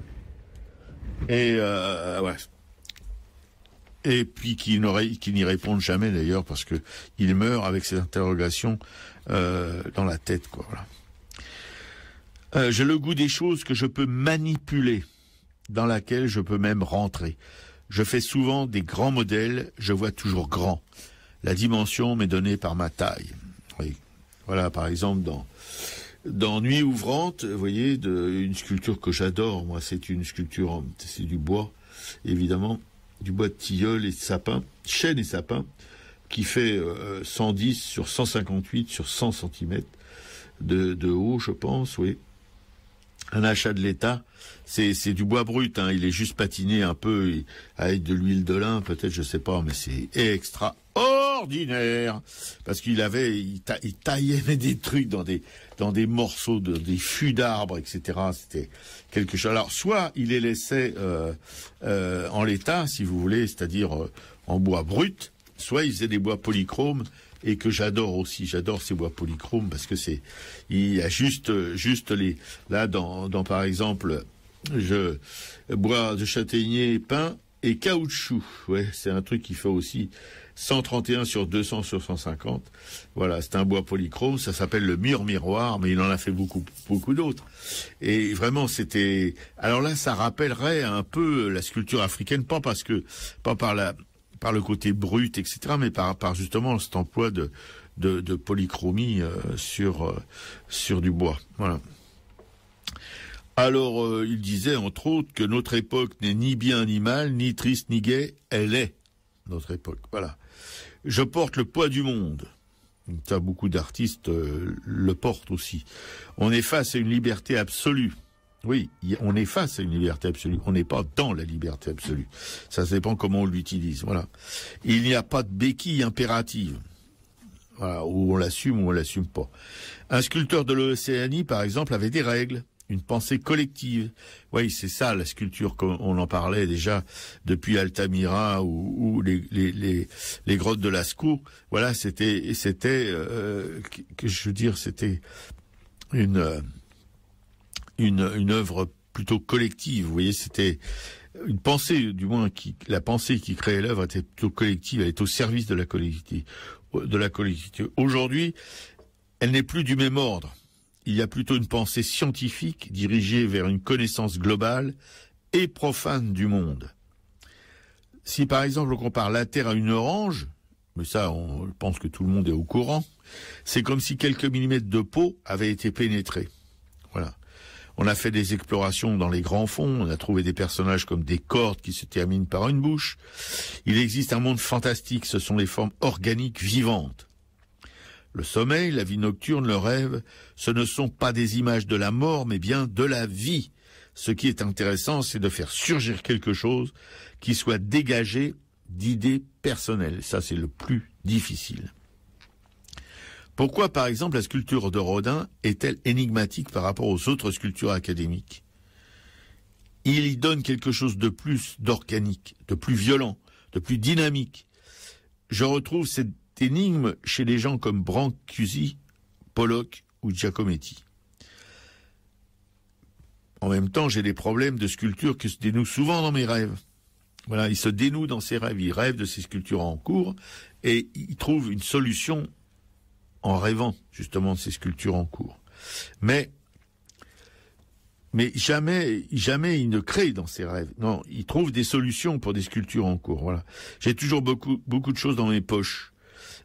Et euh, ouais. Et puis qui qui n'y répondent jamais d'ailleurs, parce que ils meurent avec ces interrogations euh, dans la tête, quoi. Voilà. Euh, j'ai le goût des choses que je peux manipuler, dans laquelle je peux même rentrer. Je fais souvent des grands modèles, je vois toujours grand. La dimension m'est donnée par ma taille. Oui. Voilà, par exemple dans dans Nuit ouvrante, vous voyez, de, une sculpture que j'adore. Moi, c'est une sculpture, c'est du bois, évidemment. Du bois de tilleul et de sapin, chêne et sapin, qui fait euh, cent dix sur cent cinquante-huit sur cent centimètres de, de haut, je pense, oui. Un achat de l'État, c'est, c'est du bois brut, hein, il est juste patiné un peu avec de l'huile de lin, peut-être, je sais pas, mais c'est extraordinaire, parce qu'il avait, il, ta, il taillait des trucs dans des, dans des morceaux de, des fûts d'arbres, et cetera. C'était quelque chose. Alors, soit il les laissait euh, euh, en l'état, si vous voulez, c'est-à-dire euh, en bois brut, soit il faisait des bois polychromes, et que j'adore aussi. J'adore ces bois polychromes parce que c'est, il y a juste, juste les, là, dans, dans par exemple, je, bois de châtaignier peint et caoutchouc. Ouais, c'est un truc qui fait aussi cent trente et un sur deux cents sur cent cinquante. Voilà, c'est un bois polychrome, ça s'appelle le mur miroir, mais il en a fait beaucoup, beaucoup d'autres. Et vraiment, c'était, alors là, ça rappellerait un peu la sculpture africaine, pas parce que, pas par la, par le côté brut, et cetera, mais par, par justement cet emploi de, de, de polychromie euh, sur, euh, sur du bois. Voilà. Alors, euh, il disait, entre autres, que notre époque n'est ni bien ni mal, ni triste ni gaie, elle est notre époque. Voilà. Je porte le poids du monde. Ça, beaucoup d'artistes euh, le portent aussi. On est face à une liberté absolue. Oui, on est face à une liberté absolue. On n'est pas dans la liberté absolue. Ça dépend comment on l'utilise. Voilà. Il n'y a pas de béquille impérative. Voilà, où on l'assume ou on l'assume pas. Un sculpteur de l'Océanie, par exemple, avait des règles, une pensée collective. Oui, c'est ça la sculpture, comme on en parlait déjà depuis Altamira ou, ou les, les, les, les grottes de Lascaux. Voilà, c'était, c'était, euh, que, que je veux dire, c'était une. Euh, Une, une œuvre plutôt collective. Vous voyez, c'était une pensée, du moins, qui, la pensée qui créait l'œuvre était plutôt collective, elle est au service de la collectivité. De la collectivité. Aujourd'hui, elle n'est plus du même ordre. Il y a plutôt une pensée scientifique dirigée vers une connaissance globale et profane du monde. Si par exemple on compare la Terre à une orange, mais ça on pense que tout le monde est au courant, c'est comme si quelques millimètres de peau avaient été pénétrés. Voilà. On a fait des explorations dans les grands fonds, on a trouvé des personnages comme des cordes qui se terminent par une bouche. Il existe un monde fantastique, ce sont les formes organiques vivantes. Le sommeil, la vie nocturne, le rêve, ce ne sont pas des images de la mort, mais bien de la vie. Ce qui est intéressant, c'est de faire surgir quelque chose qui soit dégagé d'idées personnelles. Ça, c'est le plus difficile. Pourquoi, par exemple, la sculpture de Rodin est-elle énigmatique par rapport aux autres sculptures académiques? Il y donne quelque chose de plus d'organique, de plus violent, de plus dynamique. Je retrouve cette énigme chez des gens comme Brancusi, Pollock ou Giacometti. En même temps, j'ai des problèmes de sculpture qui se dénouent souvent dans mes rêves. Voilà, il se dénoue dans ses rêves, il rêve de ses sculptures en cours et il trouve une solution en rêvant justement de ces sculptures en cours. Mais, mais jamais, jamais il ne crée dans ses rêves. Non, il trouve des solutions pour des sculptures en cours. Voilà. J'ai toujours beaucoup, beaucoup de choses dans mes poches.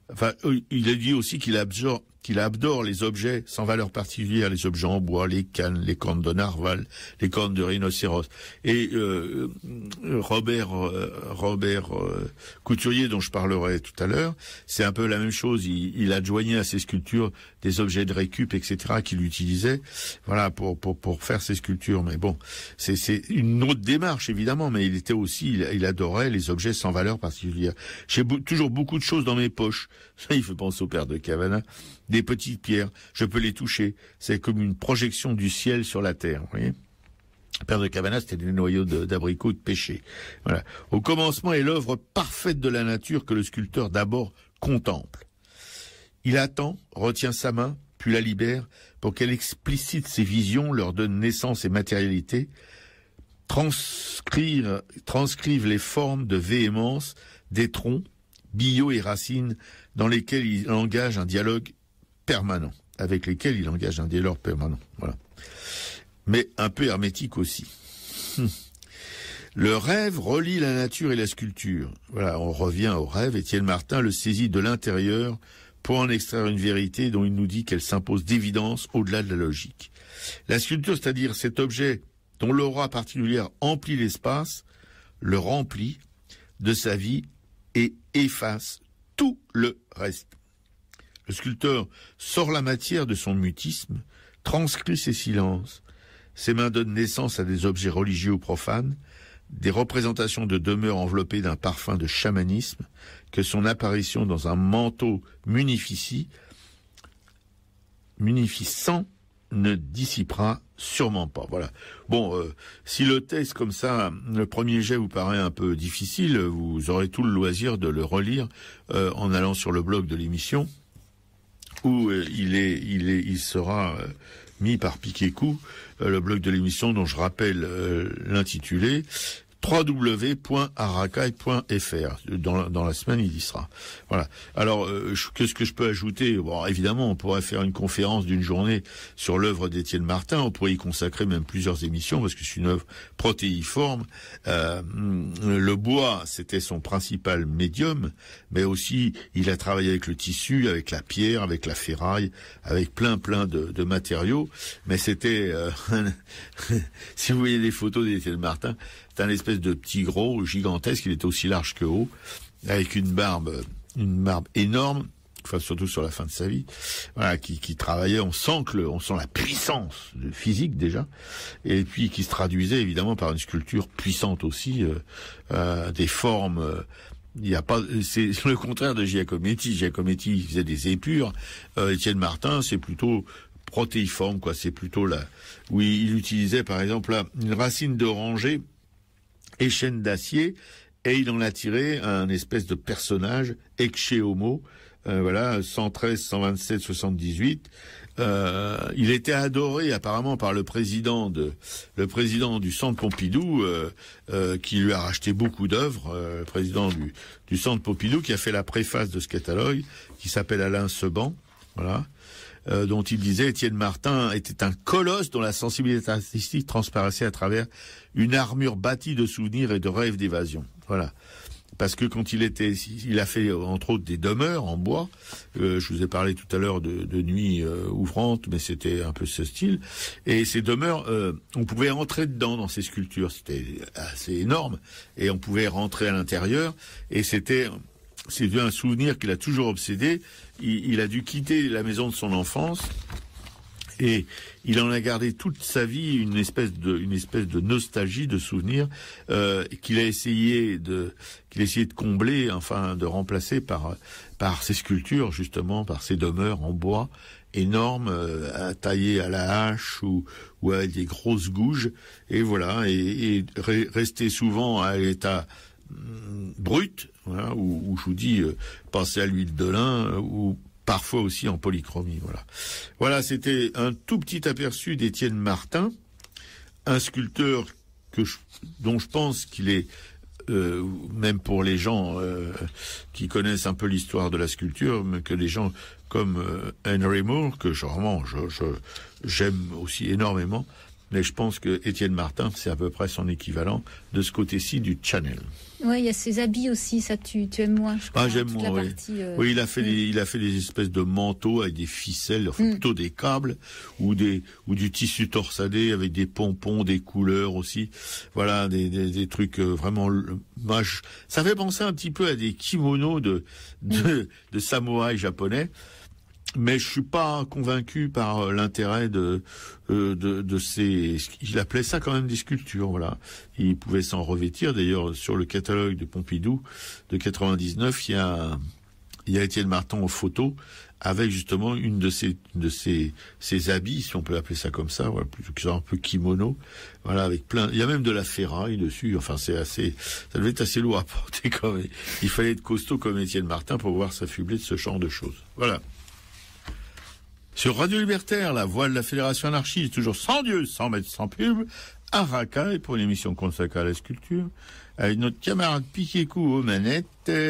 enfin, il a dit aussi qu'il absorbe, qu'il adore les objets sans valeur particulière, les objets en bois, les cannes, les cornes de narval, les cornes de rhinocéros. Et euh, Robert euh, Robert euh, Couturier, dont je parlerai tout à l'heure, c'est un peu la même chose. Il, il adjoignait à ses sculptures des objets de récup, et cetera, qu'il utilisait, voilà, pour pour pour faire ses sculptures. Mais bon, c'est c'est une autre démarche évidemment. Mais il était aussi, il, il adorait les objets sans valeur particulière. J'ai bo- toujours beaucoup de choses dans mes poches. Ça, il fait penser au père de Cavana. Des petites pierres, je peux les toucher. C'est comme une projection du ciel sur la terre, vous voyez. Le père de Cavana, c'était des noyaux de, d'abricots de pêcher. Voilà. Au commencement est l'œuvre parfaite de la nature que le sculpteur d'abord contemple. Il attend, retient sa main, puis la libère pour qu'elle explicite ses visions, leur donne naissance et matérialité, transcrire, transcrive les formes de véhémence des troncs, billots et racines dans lesquels il engage un dialogue permanent, avec lesquels il engage un dialogue permanent, voilà. Mais un peu hermétique aussi. Hum. Le rêve relie la nature et la sculpture. Voilà, on revient au rêve. Étienne Martin le saisit de l'intérieur pour en extraire une vérité dont il nous dit qu'elle s'impose d'évidence au-delà de la logique. La sculpture, c'est-à-dire cet objet dont l'aura particulière emplit l'espace, le remplit de sa vie et efface tout le reste. Le sculpteur sort la matière de son mutisme, transcrit ses silences. Ses mains donnent naissance à des objets religieux ou profanes, des représentations de demeures enveloppées d'un parfum de chamanisme, que son apparition dans un manteau munificie, munificent ne dissipera sûrement pas. Voilà. Bon, euh, si le test comme ça, le premier jet vous paraît un peu difficile, vous aurez tout le loisir de le relire euh, en allant sur le blog de l'émission, où euh, il est, il est, il sera euh, mis par piquet-coup, euh, le blog de l'émission dont je rappelle euh, l'intitulé w w w point arakai point f r. Dans, dans la semaine, il y sera. Voilà. Alors, euh, qu'est-ce que je peux ajouter? Bon, évidemment, on pourrait faire une conférence d'une journée sur l'œuvre d'Étienne Martin. On pourrait y consacrer même plusieurs émissions parce que c'est une œuvre protéiforme. Euh, le bois, c'était son principal médium, mais aussi il a travaillé avec le tissu, avec la pierre, avec la ferraille, avec plein plein de, de matériaux. Mais c'était, euh, si vous voyez les photos d'Étienne Martin, c'est un espèce de petit gros gigantesque, il était aussi large que haut, avec une barbe, une barbe énorme, enfin surtout sur la fin de sa vie, voilà, qui, qui travaillait, on sent que le, on sent la puissance physique déjà, et puis qui se traduisait évidemment par une sculpture puissante aussi, euh, euh, des formes. Euh, Il y a pas, c'est le contraire de Giacometti. Giacometti il faisait des épures. Euh, Étienne Martin, c'est plutôt protéiforme, quoi. C'est plutôt là où il utilisait par exemple là, une racine d'oranger et chaîne d'acier, et il en a tiré un espèce de personnage, Ecce Homo, euh, voilà, cent treize, cent vingt-sept, soixante-dix-huit. Euh, il était adoré apparemment par le président de, le président du Centre Pompidou, euh, euh, qui lui a racheté beaucoup d'œuvres, euh, le président du, du Centre Pompidou, qui a fait la préface de ce catalogue, qui s'appelle Alain Seban, voilà. Euh, dont il disait Étienne Martin était un colosse dont la sensibilité artistique transparaissait à travers une armure bâtie de souvenirs et de rêves d'évasion. Voilà. Parce que quand il était, il a fait entre autres des demeures en bois. Euh, je vous ai parlé tout à l'heure de, de nuit euh, ouvrante, mais c'était un peu ce style. Et ces demeures, euh, on pouvait rentrer dedans dans ces sculptures. C'était assez énorme, et on pouvait rentrer à l'intérieur. Et c'était C'est un souvenir qu'il a toujours obsédé. Il, il a dû quitter la maison de son enfance et il en a gardé toute sa vie une espèce de, une espèce de nostalgie, de souvenir euh, qu'il a essayé de, qu'il a essayé de combler, enfin de remplacer par par ces sculptures justement, par ces demeures en bois énormes, euh, taillées à la hache ou ou avec des grosses gouges. Et voilà, et, et rester souvent à l'état brut, voilà, où, où je vous dis, euh, pensez à l'huile de lin, euh, ou parfois aussi en polychromie, voilà. Voilà, c'était un tout petit aperçu d'Étienne Martin, un sculpteur que je, dont je pense qu'il est, euh, même pour les gens euh, qui connaissent un peu l'histoire de la sculpture, mais que des gens comme euh, Henry Moore, que je, vraiment, je, je, j'aime aussi énormément, mais je pense que Étienne Martin, c'est à peu près son équivalent de ce côté-ci du Channel. Oui, il y a ses habits aussi, ça tu, tu aimes moins, je crois. Ah, j'aime toute moins, la oui. partie, euh, Oui, il a fait oui. des, il a fait des espèces de manteaux avec des ficelles, enfin Mm. plutôt des câbles, ou des, ou du tissu torsadé avec des pompons, des couleurs aussi. Voilà, des, des, des trucs euh, vraiment moches. Ça fait penser un petit peu à des kimonos de, de, de samouraï japonais. Mais je suis pas convaincu par euh, l'intérêt de, euh, de de ces. Il appelait ça quand même des sculptures, voilà. Il pouvait s'en revêtir. D'ailleurs, sur le catalogue de Pompidou de quatre-vingt-dix-neuf, il y a il y a Étienne Martin aux photos avec justement une de ces de ces ces habits, si on peut appeler ça comme ça, voilà, plutôt que un peu kimono, voilà, avec plein. Il y a même de la ferraille dessus. Enfin, c'est assez. Ça devait être assez lourd à porter quand même. Il fallait être costaud comme Étienne Martin pour pouvoir s'affubler de ce genre de choses. Voilà. Sur Radio Libertaire, la voix de la Fédération anarchiste, toujours sans Dieu, sans mettre sans pub, à Racaille pour une émission consacrée à la sculpture, avec notre camarade Piquet-Cou aux manettes,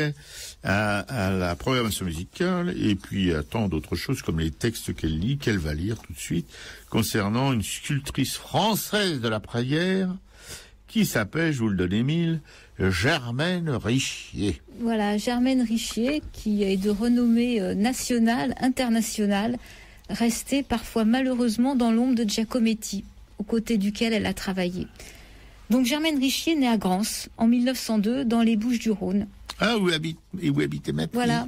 à, à la programmation musicale, et puis à tant d'autres choses comme les textes qu'elle lit, qu'elle va lire tout de suite, concernant une sculptrice française de la prière, qui s'appelle, je vous le donne Émile, Germaine Richier. Voilà, Germaine Richier, qui est de renommée euh, nationale, internationale, restée parfois malheureusement dans l'ombre de Giacometti, aux côtés duquel elle a travaillé. Donc Germaine Richier naît à Grance, en mille neuf cent deux, dans les Bouches-du-Rhône. Ah, où habite, et où habitait ma fille. Voilà.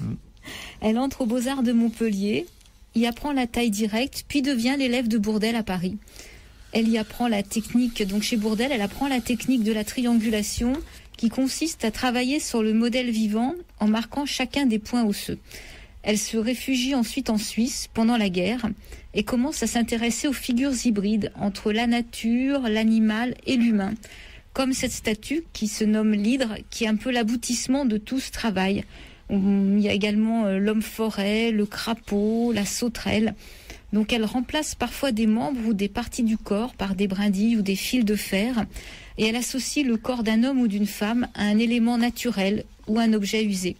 Elle entre aux Beaux-Arts de Montpellier, y apprend la taille directe, puis devient l'élève de Bourdelle à Paris. Elle y apprend la technique, donc chez Bourdelle, elle apprend la technique de la triangulation, qui consiste à travailler sur le modèle vivant en marquant chacun des points osseux. Elle se réfugie ensuite en Suisse pendant la guerre et commence à s'intéresser aux figures hybrides entre la nature, l'animal et l'humain, comme cette statue qui se nomme l'hydre, qui est un peu l'aboutissement de tout ce travail. Il y a également l'homme-forêt, le crapaud, la sauterelle. Donc elle remplace parfois des membres ou des parties du corps par des brindilles ou des fils de fer, et elle associe le corps d'un homme ou d'une femme à un élément naturel ou un objet usé.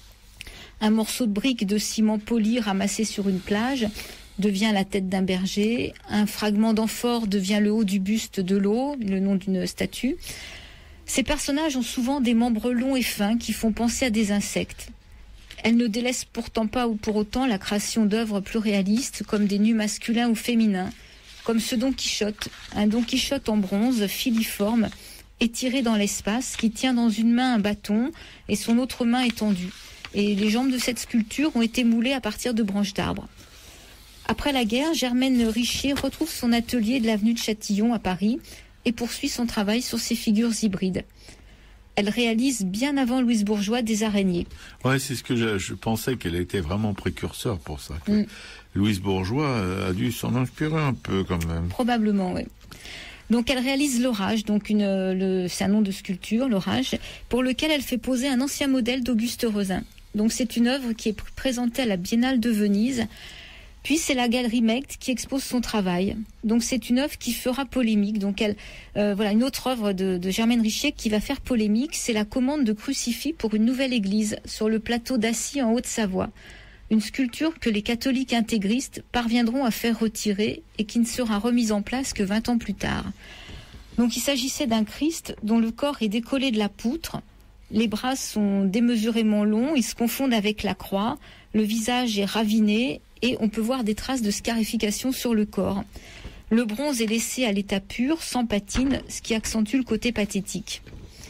Un morceau de brique de ciment poli ramassé sur une plage devient la tête d'un berger, un fragment d'amphore devient le haut du buste de l'eau, le nom d'une statue. Ces personnages ont souvent des membres longs et fins qui font penser à des insectes. Elle ne délaisse pourtant pas ou pour autant la création d'œuvres plus réalistes comme des nus masculins ou féminins, comme ce Don Quichotte, un Don Quichotte en bronze filiforme, étiré dans l'espace, qui tient dans une main un bâton et son autre main étendue. Et les jambes de cette sculpture ont été moulées à partir de branches d'arbres. Après la guerre, Germaine Richier retrouve son atelier de l'avenue de Châtillon à Paris et poursuit son travail sur ces figures hybrides. Elle réalise bien avant Louise Bourgeois des araignées. Ouais, c'est ce que je, je pensais qu'elle était vraiment précurseur pour ça. Mm. Louise Bourgeois a dû s'en inspirer un peu quand même. Probablement, oui. Donc elle réalise l'Orage, donc une, le, c'est un nom de sculpture, l'Orage, pour lequel elle fait poser un ancien modèle d'Auguste Rezin. Donc c'est une œuvre qui est présentée à la Biennale de Venise. Puis c'est la galerie Mecht qui expose son travail. Donc c'est une œuvre qui fera polémique. Donc elle, euh, voilà une autre œuvre de, de Germaine Richier qui va faire polémique, c'est la commande de crucifix pour une nouvelle église sur le plateau d'Assy en Haute-Savoie. Une sculpture que les catholiques intégristes parviendront à faire retirer et qui ne sera remise en place que vingt ans plus tard. Donc il s'agissait d'un Christ dont le corps est décollé de la poutre. Les bras sont démesurément longs, ils se confondent avec la croix, le visage est raviné et on peut voir des traces de scarification sur le corps. Le bronze est laissé à l'état pur, sans patine, ce qui accentue le côté pathétique.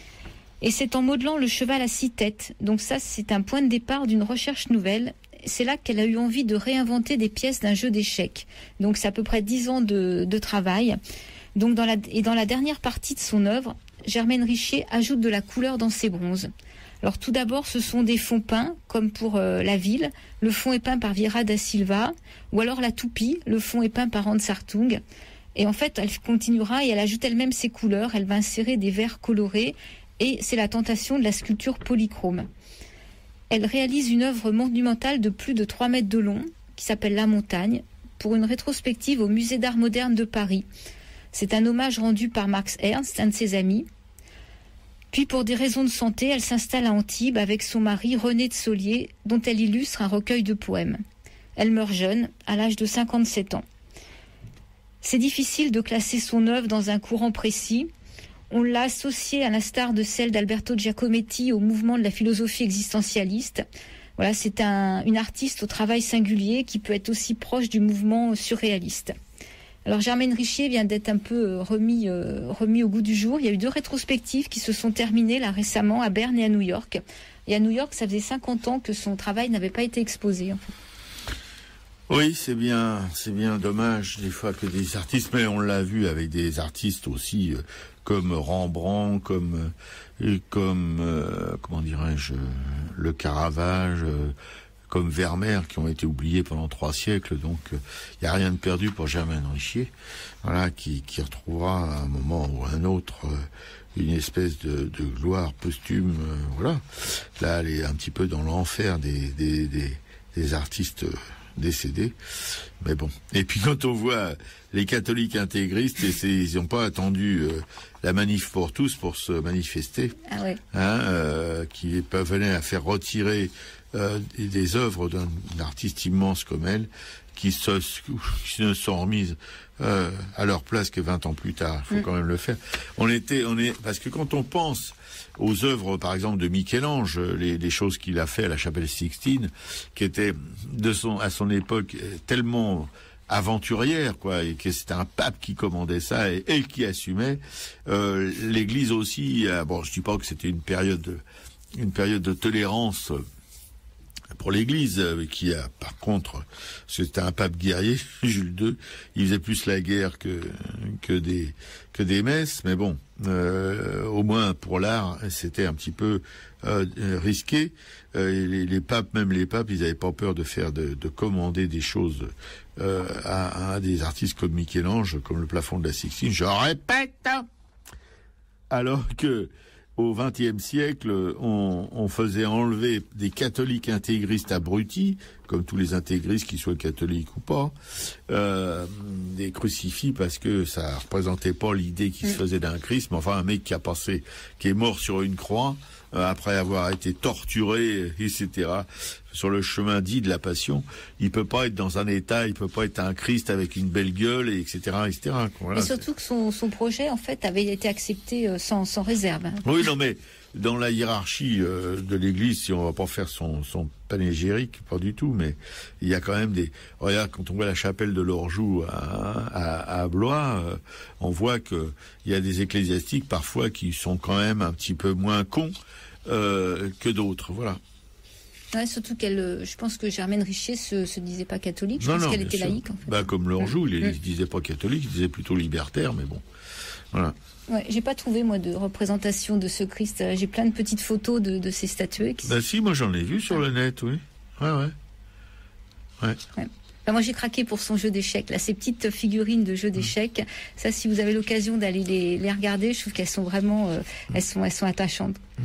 Et c'est en modelant le cheval à six têtes, donc ça c'est un point de départ d'une recherche nouvelle. C'est là qu'elle a eu envie de réinventer des pièces d'un jeu d'échecs. Donc c'est à peu près dix ans de, de travail. Donc dans la, et dans la dernière partie de son œuvre, Germaine Richier ajoute de la couleur dans ses bronzes. Alors tout d'abord, ce sont des fonds peints, comme pour euh, la ville. Le fond est peint par Vieira da Silva, ou alors la toupie, le fond est peint par Hans Hartung. Et en fait, elle continuera et elle ajoute elle-même ses couleurs. Elle va insérer des verts colorés et c'est la tentation de la sculpture polychrome. Elle réalise une œuvre monumentale de plus de trois mètres de long, qui s'appelle La Montagne, pour une rétrospective au Musée d'Art Moderne de Paris. C'est un hommage rendu par Max Ernst, un de ses amis. Puis, pour des raisons de santé, elle s'installe à Antibes avec son mari René de Solier, dont elle illustre un recueil de poèmes. Elle meurt jeune, à l'âge de cinquante-sept ans. c'est difficile de classer son œuvre dans un courant précis. On l'a associé, à l'instar de celle d'Alberto Giacometti, au mouvement de la philosophie existentialiste. Voilà, c'est un, une artiste au travail singulier qui peut être aussi proche du mouvement surréaliste. Alors Germaine Richier vient d'être un peu remis, euh, remis au goût du jour. Il y a eu deux rétrospectives qui se sont terminées là récemment à Berne et à New York. Et à New York, ça faisait cinquante ans que son travail n'avait pas été exposé. En fait. Oui, c'est bien, c'est bien dommage des fois que des artistes, mais on l'a vu avec des artistes aussi euh, comme Rembrandt, comme euh, comme euh, comment dirais-je, le Caravage, euh, comme Vermeer, qui ont été oubliés pendant trois siècles. Donc il euh, n'y a rien de perdu pour Germaine Richier, voilà, qui qui retrouvera à un moment ou à un autre euh, une espèce de, de gloire posthume. Euh, voilà, là elle est un petit peu dans l'enfer des des des, des artistes Euh, décédés, mais bon. Et puis quand on voit les catholiques intégristes, et c'est, ils n'ont pas attendu euh, la manif pour tous pour se manifester, ah ouais. hein, euh, qui venaient à faire retirer euh, des, des œuvres d'un, d'un artiste immense comme elle, qui, se, qui ne sont remises euh, à leur place que vingt ans plus tard. Il faut mmh. quand même le faire. On était, on est, parce que quand on pense aux œuvres, par exemple, de Michel-Ange, les, les choses qu'il a fait à la chapelle Sixtine, qui étaient de son, à son époque tellement aventurières, quoi, et que c'était un pape qui commandait ça et, et qui assumait. Euh, L'Église aussi, euh, bon, je dis pas que c'était une période, de, une période de tolérance pour l'Église, euh, qui a, par contre, c'était un pape guerrier, Jules deux, il faisait plus la guerre que que des que des messes, mais bon, euh, au moins pour l'art, c'était un petit peu euh, risqué. Euh, les, les papes, même les papes, ils n'avaient pas peur de faire de, de commander des choses euh, à, à des artistes comme Michel-Ange, comme le plafond de la Sixtine. Je répète, alors que au vingtième siècle, on, on faisait enlever des catholiques intégristes abrutis, comme tous les intégristes, qu'ils soient catholiques ou pas, euh, des crucifix parce que ça représentait pas l'idée qui se faisait d'un Christ, mais enfin un mec qui a passé, qui est mort sur une croix, euh, après avoir été torturé, et cetera, sur le chemin dit de la Passion, il peut pas être dans un état, il peut pas être un Christ avec une belle gueule, et etc., et cetera. Voilà. Et surtout que son, son projet, en fait, avait été accepté euh, sans, sans réserve. Oui, non, mais dans la hiérarchie euh, de l'Église, si on va pas faire son, son panégyrique, pas du tout, mais il y a quand même des... Regarde, quand on voit la chapelle de l'Orjou à, à, à Blois, euh, on voit que il y a des ecclésiastiques parfois qui sont quand même un petit peu moins cons euh, que d'autres, voilà. Ouais, surtout qu'elle, je pense que Germaine Richier se, se disait pas catholique, je non, pense non, qu'elle était sûr. laïque, en fait. Bah, comme l'Orjou, mmh. il ne mmh. disait pas catholique, il disait plutôt libertaire, mais bon, voilà. Ouais, j'ai pas trouvé, moi, de représentation de ce Christ. J'ai plein de petites photos de, de ces statues. Qui... Bah si, moi j'en ai vu sur ah. le net, oui. Ouais, ouais. Ouais. ouais. Bah, moi, j'ai craqué pour son jeu d'échecs. Là, ces petites figurines de jeu d'échecs, mmh. ça, si vous avez l'occasion d'aller les, les regarder, je trouve qu'elles sont vraiment, euh, mmh. elles sont, elles sont attachantes. Mmh.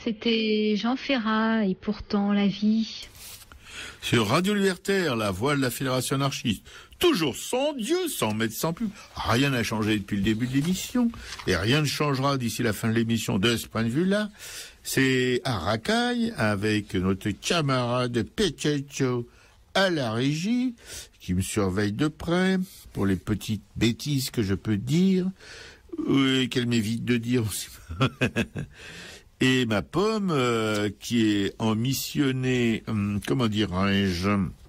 C'était Jean Ferrat et Pourtant la vie. Sur Radio Libertaire, la voix de la Fédération anarchiste. Toujours sans Dieu, sans mettre sans pub. Rien n'a changé depuis le début de l'émission. Et rien ne changera d'ici la fin de l'émission de ce point de vue-là. C'est à Racaille, avec notre camarade Pechecho à la régie, qui me surveille de près, pour les petites bêtises que je peux dire, et qu'elle m'évite de dire aussi. Et ma pomme, euh, qui est en missionné, hum, comment dirais-je,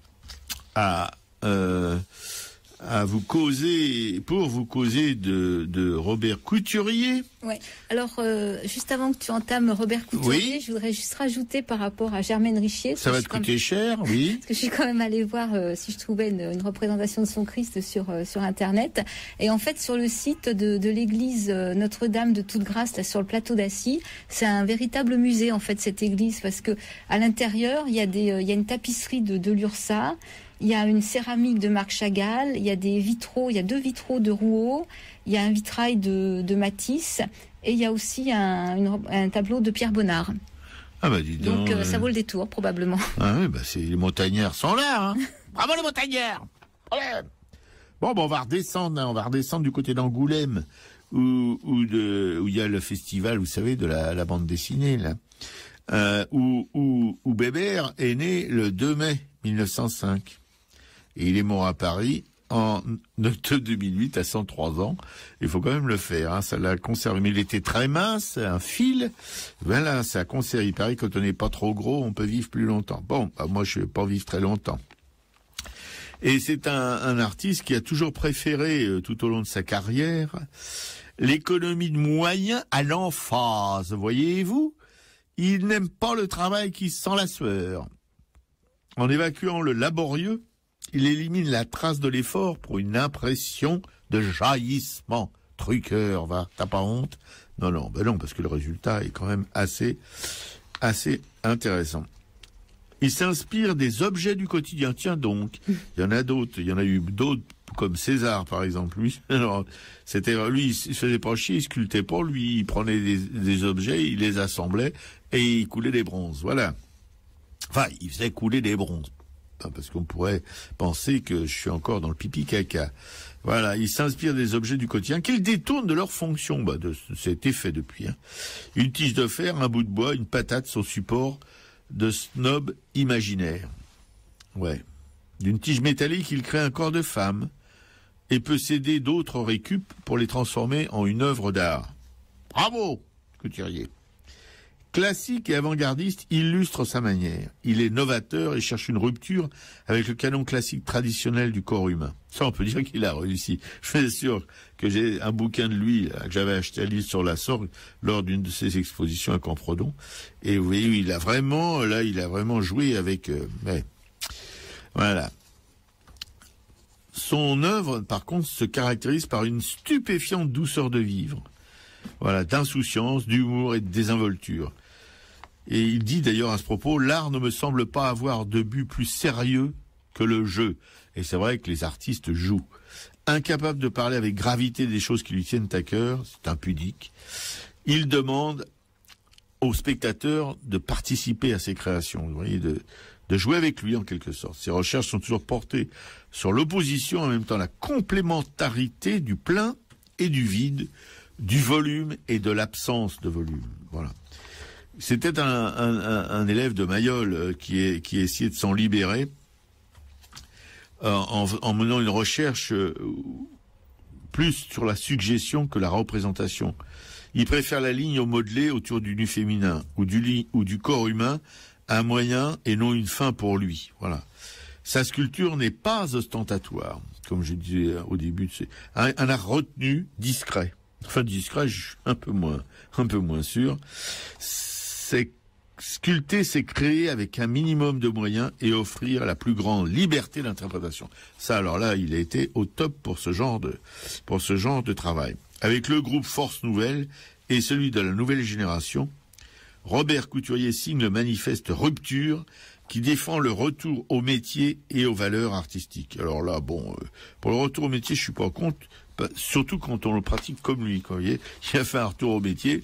à, euh, à vous causer, pour vous causer de, de Robert Couturier. Ouais. Alors, euh, juste avant que tu entames Robert Couturier, Oui. je voudrais juste rajouter par rapport à Germaine Richier. Ça va te coûter cher, oui. Parce que je suis quand même allée voir euh, si je trouvais une, une représentation de son Christ sur euh, sur Internet. Et en fait, sur le site de, de l'église euh, Notre-Dame de Toute-Grâce, là sur le plateau d'Assy, c'est un véritable musée en fait cette église, parce que à l'intérieur il y a des euh, il y a une tapisserie de de l'Ursa. Il y a une céramique de Marc Chagall, il y a des vitraux, il y a deux vitraux de Rouault, il y a un vitrail de, de Matisse, et il y a aussi un, une, un tableau de Pierre Bonnard. Ah bah dis donc. Donc euh, euh... ça vaut le détour, probablement. Ah oui, bah c'est, les montagnards sont là, hein. Bravo les montagnards. Ouais. Bon, bah on va redescendre, hein, on va redescendre du côté d'Angoulême, où, où, de, où il y a le festival, vous savez, de la, la bande dessinée, là. Euh, où, où, où Bébert est né le deux mai mille neuf cent cinq. Et il est mort à Paris en deux mille huit à cent trois ans. Il faut quand même le faire, hein, ça l'a conservé. Mais il était très mince, un fil. Voilà, ça conserve. Il paraît que quand on n'est pas trop gros, on peut vivre plus longtemps. Bon, bah moi je ne vais pas vivre très longtemps. Et c'est un, un artiste qui a toujours préféré, euh, tout au long de sa carrière, l'économie de moyens à l'emphase. Voyez-vous, il n'aime pas le travail qui sent la sueur. En évacuant le laborieux, il élimine la trace de l'effort pour une impression de jaillissement. Truqueur, va, t'as pas honte? Non, non, ben non, parce que le résultat est quand même assez, assez intéressant. Il s'inspire des objets du quotidien. Tiens donc, il y en a d'autres, il y en a eu d'autres, comme César, par exemple. Lui, alors, c'était, lui, il se faisait pas chier, il sculptait pas, lui, il prenait des, des objets, il les assemblait, et il coulait des bronzes. Voilà. Enfin, il faisait couler des bronzes. Parce qu'on pourrait penser que je suis encore dans le pipi caca. Voilà, il s'inspire des objets du quotidien qu'il détourne de leur fonction. Bah, de, c'était fait depuis. Hein. Une tige de fer, un bout de bois, une patate, son support de snob imaginaire. Ouais. D'une tige métallique, il crée un corps de femme et peut céder d'autres récup pour les transformer en une œuvre d'art. Bravo, Couturier. Classique et avant-gardiste, illustre sa manière. Il est novateur et cherche une rupture avec le canon classique traditionnel du corps humain. Ça, on peut dire qu'il a réussi. Je suis sûr que j'ai un bouquin de lui, là, que j'avais acheté à l'île sur la Sorgue lors d'une de ses expositions à Campredon. Et vous voyez, il a vraiment, là, il a vraiment joué avec, euh, ouais. Voilà. Son œuvre, par contre, se caractérise par une stupéfiante douceur de vivre. Voilà, d'insouciance, d'humour et de désinvolture. Et il dit d'ailleurs à ce propos, l'art ne me semble pas avoir de but plus sérieux que le jeu. Et c'est vrai que les artistes jouent. Incapable de parler avec gravité des choses qui lui tiennent à cœur, c'est impudique, il demande aux spectateurs de participer à ses créations, vous voyez, de, de jouer avec lui en quelque sorte. Ses recherches sont toujours portées sur l'opposition, en même temps la complémentarité du plein et du vide, du volume et de l'absence de volume. Voilà. C'était un, un, un, un élève de Mayol euh, qui, est, qui essayait de s'en libérer euh, en, en menant une recherche euh, plus sur la suggestion que la représentation. Il préfère la ligne au modelé autour du nu féminin ou du, li, ou du corps humain, un moyen et non une fin pour lui. Voilà. Sa sculpture n'est pas ostentatoire, comme je disais au début. C'est un, un art retenu, discret. Enfin, discret, je suis un peu moins, un peu moins sûr. C'est sculpter, c'est créer avec un minimum de moyens et offrir la plus grande liberté d'interprétation. Ça, alors là, il a été au top pour ce genre de, pour ce genre de travail. Avec le groupe Force Nouvelle et celui de la nouvelle génération, Robert Couturier signe le manifeste Rupture qui défend le retour au métier et aux valeurs artistiques. Alors là, bon, euh, pour le retour au métier, je suis pas contre, surtout quand on le pratique comme lui. Vous voyez, il a fait un retour au métier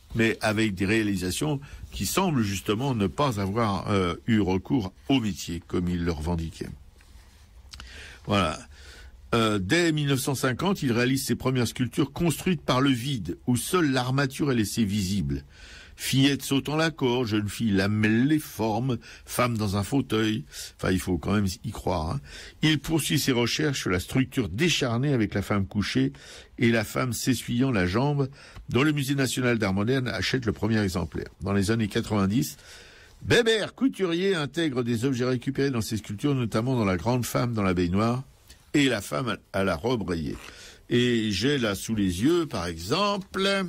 mais avec des réalisations qui semblent justement ne pas avoir euh, eu recours au métier, comme il le revendiquait. Voilà. Euh, dès mille neuf cent cinquante, il réalise ses premières sculptures construites par le vide, où seule l'armature est laissée visible. Fillette sautant la corde, jeune fille lamelle les formes, femme dans un fauteuil. Enfin, il faut quand même y croire. Hein. Il poursuit ses recherches sur la structure décharnée avec la femme couchée et la femme s'essuyant la jambe, dont le Musée national d'art moderne achète le premier exemplaire. Dans les années quatre-vingt-dix, Bébert, couturier, intègre des objets récupérés dans ses sculptures, notamment dans la grande femme dans la baignoire et la femme à la robe rayée. Et j'ai là sous les yeux, par exemple...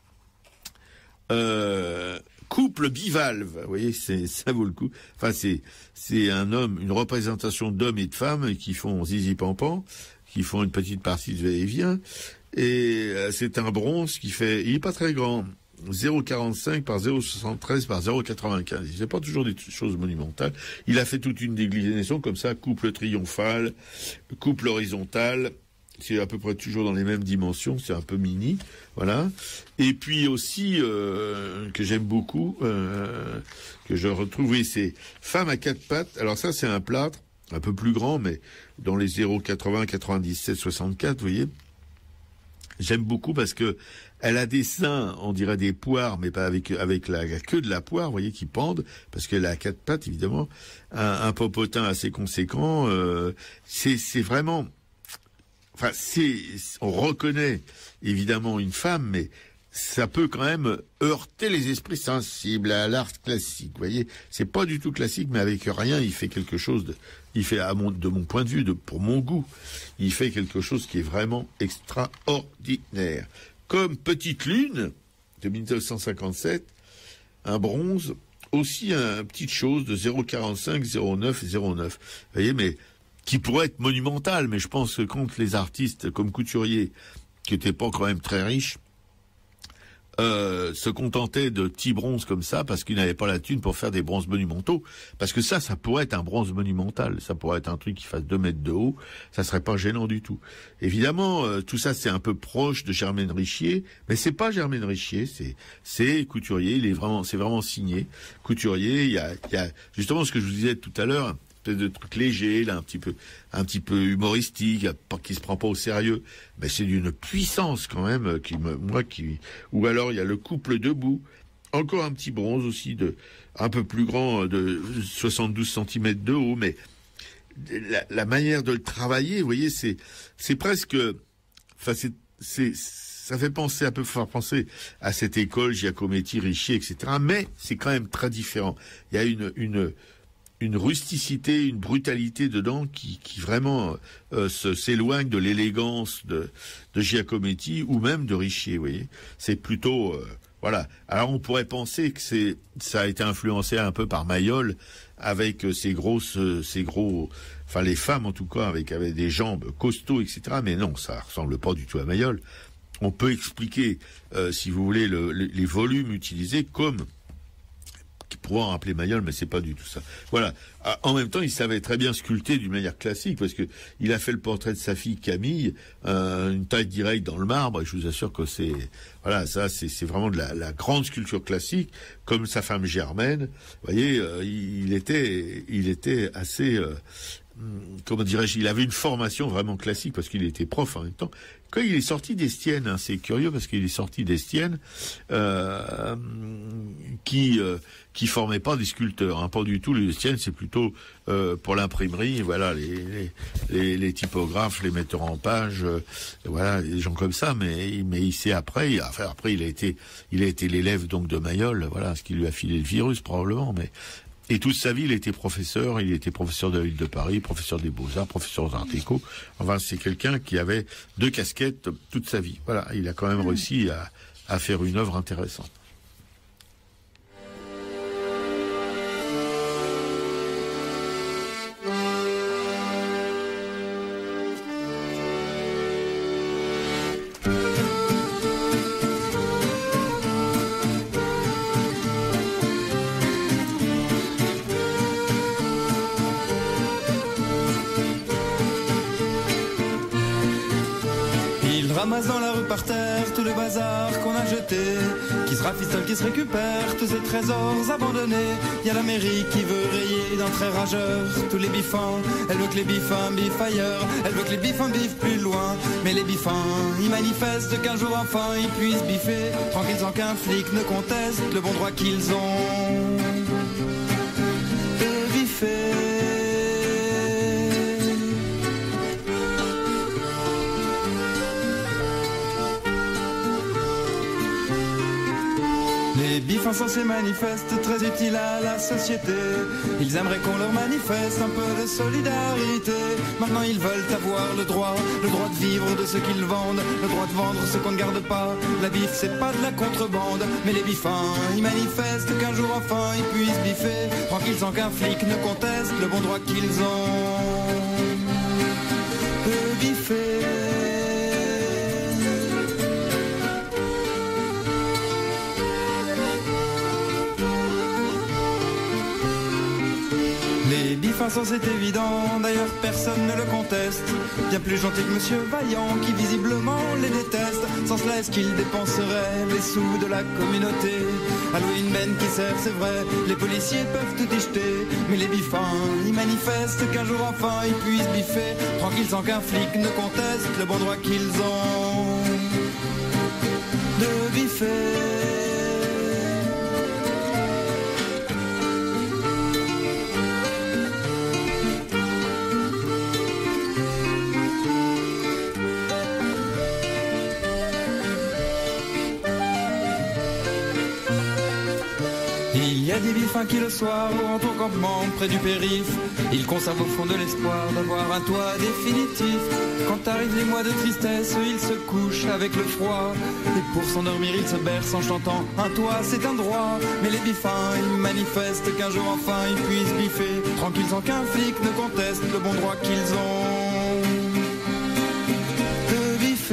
Euh, couple bivalve, vous voyez, c'est, ça vaut le coup. Enfin, c'est, c'est un homme, une représentation d'hommes et de femmes qui font zizi pampan, qui font une petite partie de va-et-vient. Et euh, c'est un bronze qui fait, il est pas très grand, zéro virgule quarante-cinq par zéro virgule soixante-treize par zéro virgule quatre-vingt-quinze. C'est pas toujours des choses monumentales. Il a fait toute une déclinaison comme ça, couple triomphal, couple horizontal. C'est à peu près toujours dans les mêmes dimensions, c'est un peu mini, voilà. Et puis aussi, euh, que j'aime beaucoup, euh, que je retrouve, oui, c'est Femme à quatre pattes. Alors ça, c'est un plâtre, un peu plus grand, mais dans les zéro virgule quatre-vingts, quatre-vingt-dix-sept, soixante-quatre, vous voyez. J'aime beaucoup parce que elle a des seins, on dirait des poires, mais pas avec avec la, la queue de la poire, vous voyez, qui pendent, parce qu'elle a quatre pattes, évidemment. Un, un popotin assez conséquent. Euh, c'est c'est vraiment... Enfin, c'est, on reconnaît évidemment une femme, mais ça peut quand même heurter les esprits sensibles à l'art classique. Vous voyez, c'est pas du tout classique, mais avec rien, il fait quelque chose de, il fait à mon, de mon point de vue, de, pour mon goût, il fait quelque chose qui est vraiment extraordinaire. Comme Petite Lune de mille neuf cent cinquante-sept, un bronze, aussi un, une petite chose de zéro virgule quarante-cinq, zéro virgule neuf, zéro virgule neuf. Vous voyez, mais qui pourrait être monumental, mais je pense que quand les artistes comme Couturier, qui n'étaient pas quand même très riches, euh, se contentaient de petits bronzes comme ça, parce qu'ils n'avaient pas la thune pour faire des bronzes monumentaux, parce que ça, ça pourrait être un bronze monumental, ça pourrait être un truc qui fasse deux mètres de haut, ça serait pas gênant du tout. Évidemment, euh, tout ça, c'est un peu proche de Germaine Richier, mais c'est pas Germaine Richier, c'est c'est Couturier, il est vraiment, c'est vraiment signé. Couturier, il y a, il y a justement ce que je vous disais tout à l'heure, de trucs légers, là, un petit peu, un petit peu humoristique, qui se prend pas au sérieux, mais c'est d'une puissance quand même qui me, moi qui, ou alors il y a le couple debout, encore un petit bronze aussi de, un peu plus grand, de soixante-douze centimètres de haut, mais la, la manière de le travailler, vous voyez, c'est, c'est presque, enfin c'est, c'est, ça fait penser, un peu faire penser à cette école Giacometti, Richier, et cetera. Mais c'est quand même très différent. Il y a une, une une rusticité, une brutalité dedans qui, qui vraiment euh, se, s'éloigne de l'élégance de, de Giacometti ou même de Richier, vous voyez. C'est plutôt... Euh, voilà. Alors on pourrait penser que c'est ça a été influencé un peu par Mayol avec ces grosses, ces gros... Enfin, les femmes, en tout cas, avec, avec des jambes costauds, et cetera. Mais non, ça ressemble pas du tout à Mayol. On peut expliquer, euh, si vous voulez, le, le, les volumes utilisés comme... qui pourrait en rappeler Mayol, mais c'est pas du tout ça. Voilà. En même temps, il savait très bien sculpter d'une manière classique, parce que il a fait le portrait de sa fille Camille, euh, une taille directe dans le marbre, et je vous assure que c'est, voilà, ça, c'est, c'est vraiment de la, la grande sculpture classique, comme sa femme Germaine. Vous voyez, euh, il était, il était assez, euh, comment dirais-je, il avait une formation vraiment classique, parce qu'il était prof en même temps. Quand il est sorti d'Estienne, hein, c'est curieux parce qu'il est sorti d'Estienne, euh, qui euh, qui formait pas des sculpteurs, hein, pas du tout. Les Estienne, c'est plutôt euh, pour l'imprimerie, voilà, les, les les les typographes, les metteurs en page, euh, voilà, des gens comme ça. Mais mais il s'est après, il, enfin après, il a été il a été l'élève donc de Mayol, voilà, ce qui lui a filé le virus probablement, mais. Et toute sa vie, il était professeur, il était professeur de la ville de Paris, professeur des Beaux-Arts, professeur d'Art déco. Enfin, c'est quelqu'un qui avait deux casquettes toute sa vie. Voilà, il a quand même réussi à, à faire une œuvre intéressante. ramasse dans la rue par terre tout le bazar qu'on a jeté, qui se rafistole, qui se récupère tous ces trésors abandonnés. Il y a la mairie qui veut rayer d'un trait rageur tous les bifins. Elle veut que les bifins biffent ailleurs, elle veut que les bifins biffent plus loin. Mais les bifins, ils manifestent qu'un jour enfin ils puissent biffer, tranquilles sans qu'un flic ne conteste le bon droit qu'ils ont de biffer. Les bifs insensés manifestent, très utiles à la société. Ils aimeraient qu'on leur manifeste un peu de solidarité. Maintenant ils veulent avoir le droit, le droit de vivre de ce qu'ils vendent, le droit de vendre ce qu'on ne garde pas. La bif c'est pas de la contrebande, mais les bifins ils manifestent qu'un jour enfin ils puissent biffer, tranquilles sans qu'un flic ne conteste le bon droit qu'ils ont de biffer. Les bifs insensés, c'est évident, d'ailleurs personne ne le conteste. Bien plus gentil que Monsieur Vaillant qui visiblement les déteste. Sans cela est-ce qu'il dépenserait les sous de la communauté à louer une benne qui sert, c'est vrai, les policiers peuvent tout y jeter. Mais les bifins, ils manifestent qu'un jour enfin ils puissent biffer, tranquilles sans qu'un flic ne conteste le bon droit qu'ils ont de biffer. Il y a des bifins qui le soir rentrent au campement près du périph'. Ils conservent au fond de l'espoir d'avoir un toit définitif. Quand arrivent les mois de tristesse, ils se couchent avec le froid. Et pour s'endormir, ils se bercent en chantant un toit, c'est un droit. Mais les bifins, ils manifestent qu'un jour enfin ils puissent biffer, tranquilles sans qu'un flic ne conteste le bon droit qu'ils ont de biffer.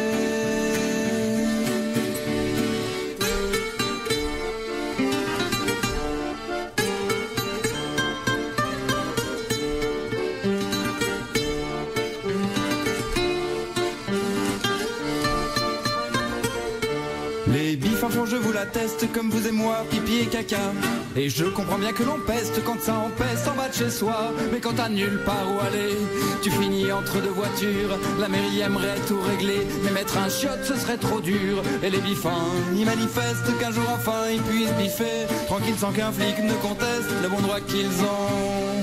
Les bifins font, je vous l'atteste, comme vous et moi, pipi et caca. Et je comprends bien que l'on peste quand ça empeste en bas de chez soi. Mais quand t'as nulle part où aller, tu finis entre deux voitures. La mairie aimerait tout régler, mais mettre un chiotte ce serait trop dur. Et les bifins, ils manifestent qu'un jour enfin ils puissent biffer, tranquilles sans qu'un flic ne conteste le bon droit qu'ils ont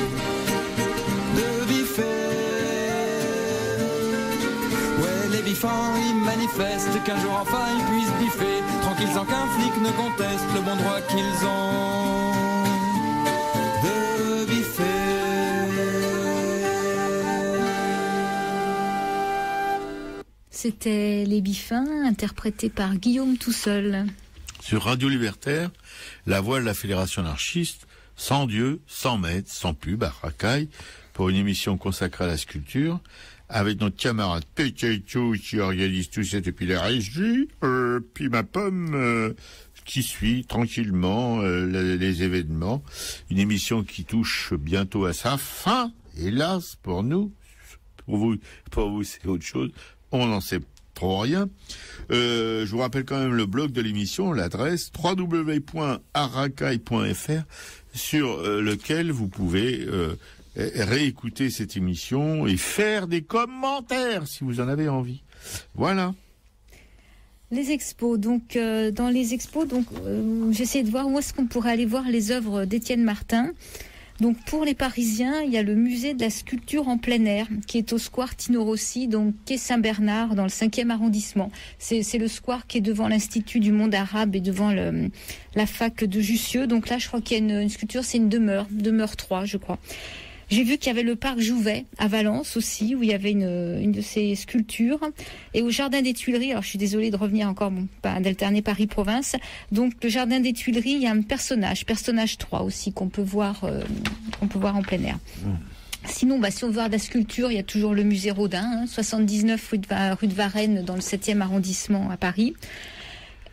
de biffer. Les bifins, ils manifestent qu'un jour enfin ils puissent biffer, tranquilles sans qu'un flic ne conteste le bon droit qu'ils ont de biffer. C'était Les Bifins, interprétés par Guillaume tout seul. Sur Radio Libertaire, la voix de la Fédération anarchiste, sans Dieu, sans maître, sans pub, à Racaille, pour une émission consacrée à la sculpture, avec notre camarade Pécaïto qui organise tout ça depuis la régie, euh, puis ma pomme euh, qui suit tranquillement euh, les, les événements. Une émission qui touche bientôt à sa fin, hélas pour nous. Pour vous, pour vous c'est autre chose. On n'en sait trop rien. Euh, je vous rappelle quand même le blog de l'émission, l'adresse w w w point aracaille point f r, sur euh, lequel vous pouvez euh, réécouter cette émission et faire des commentaires si vous en avez envie. Voilà. Les expos, donc euh, dans les expos, donc euh, j'essaie de voir où est-ce qu'on pourrait aller voir les œuvres d'Étienne Martin. Donc pour les Parisiens, il y a le musée de la sculpture en plein air qui est au square Tino Rossi, donc quai Saint-Bernard dans le cinquième arrondissement. C'est, c'est le square qui est devant l'Institut du monde arabe et devant le, la fac de Jussieu. Donc là, je crois qu'il y a une, une sculpture, c'est une demeure, demeure trois, je crois. J'ai vu qu'il y avait le parc Jouvet à Valence aussi, où il y avait une, une de ces sculptures. Et au Jardin des Tuileries, alors je suis désolée de revenir encore, bon, pas d'alterner Paris-Province. Donc le Jardin des Tuileries, il y a un personnage, personnage trois aussi, qu'on peut voir, euh, qu'on peut voir en plein air. Mmh. Sinon, bah, si on veut voir de la sculpture, il y a toujours le musée Rodin, hein, soixante-dix-neuf rue de, rue de Varennes, dans le septième arrondissement à Paris.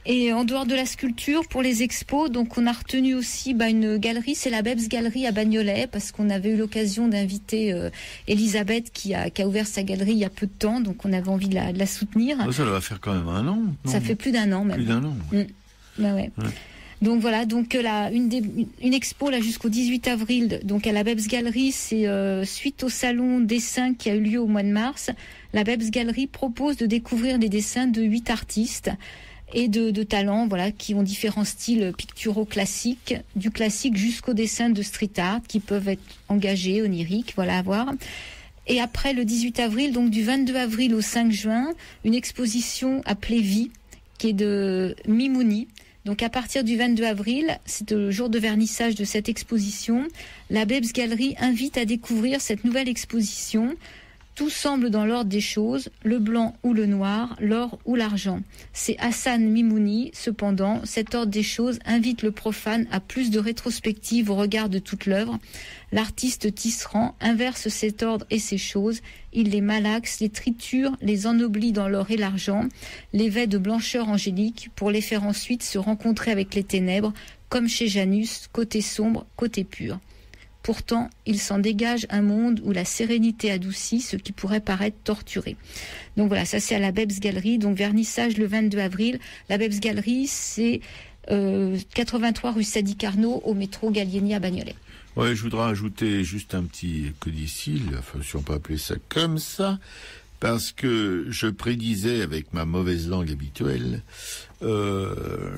Et en dehors de la sculpture, pour les expos, donc on a retenu aussi bah, une galerie, c'est la Bebs Galerie à Bagnolet, parce qu'on avait eu l'occasion d'inviter euh, Elisabeth qui a, qui a ouvert sa galerie il y a peu de temps, donc on avait envie de la, de la soutenir. Oh, ça va faire quand même un an. Non, ça fait plus d'un an même. Plus d'un an. Oui. Mmh. Bah ouais. Ouais. Donc voilà, donc là, une, des, une expo là jusqu'au dix-huit avril, donc à la Bebs Galerie, c'est euh, suite au salon dessin qui a eu lieu au mois de mars. La Bebs Galerie propose de découvrir les dessins de huit artistes et de, de talents, voilà, qui ont différents styles picturaux classiques, du classique jusqu'au dessin de street art, qui peuvent être engagés, oniriques, voilà, à voir. Et après le dix-huit avril, donc du vingt-deux avril au cinq juin, une exposition appelée Vie, qui est de Mimouni. Donc à partir du vingt-deux avril, c'est le jour de vernissage de cette exposition, la Bebs Galerie invite à découvrir cette nouvelle exposition. Tout semble dans l'ordre des choses, le blanc ou le noir, l'or ou l'argent. C'est Hassan Mimouni, cependant, cet ordre des choses invite le profane à plus de rétrospective au regard de toute l'œuvre. L'artiste tisserand inverse cet ordre et ces choses, il les malaxe, les triture, les ennoblit dans l'or et l'argent, les vêt de blancheur angélique pour les faire ensuite se rencontrer avec les ténèbres, comme chez Janus, côté sombre, côté pur. Pourtant, il s'en dégage un monde où la sérénité adoucit ce qui pourrait paraître torturé. Donc voilà, ça c'est à la Bebs Galerie, donc vernissage le vingt-deux avril. La Bebs Galerie, c'est euh, quatre-vingt-trois rue Sadi Carnot, au métro Gallieni à Bagnolet. Ouais, je voudrais ajouter juste un petit codicile, enfin si on peut appeler ça comme ça, parce que je prédisais avec ma mauvaise langue habituelle euh,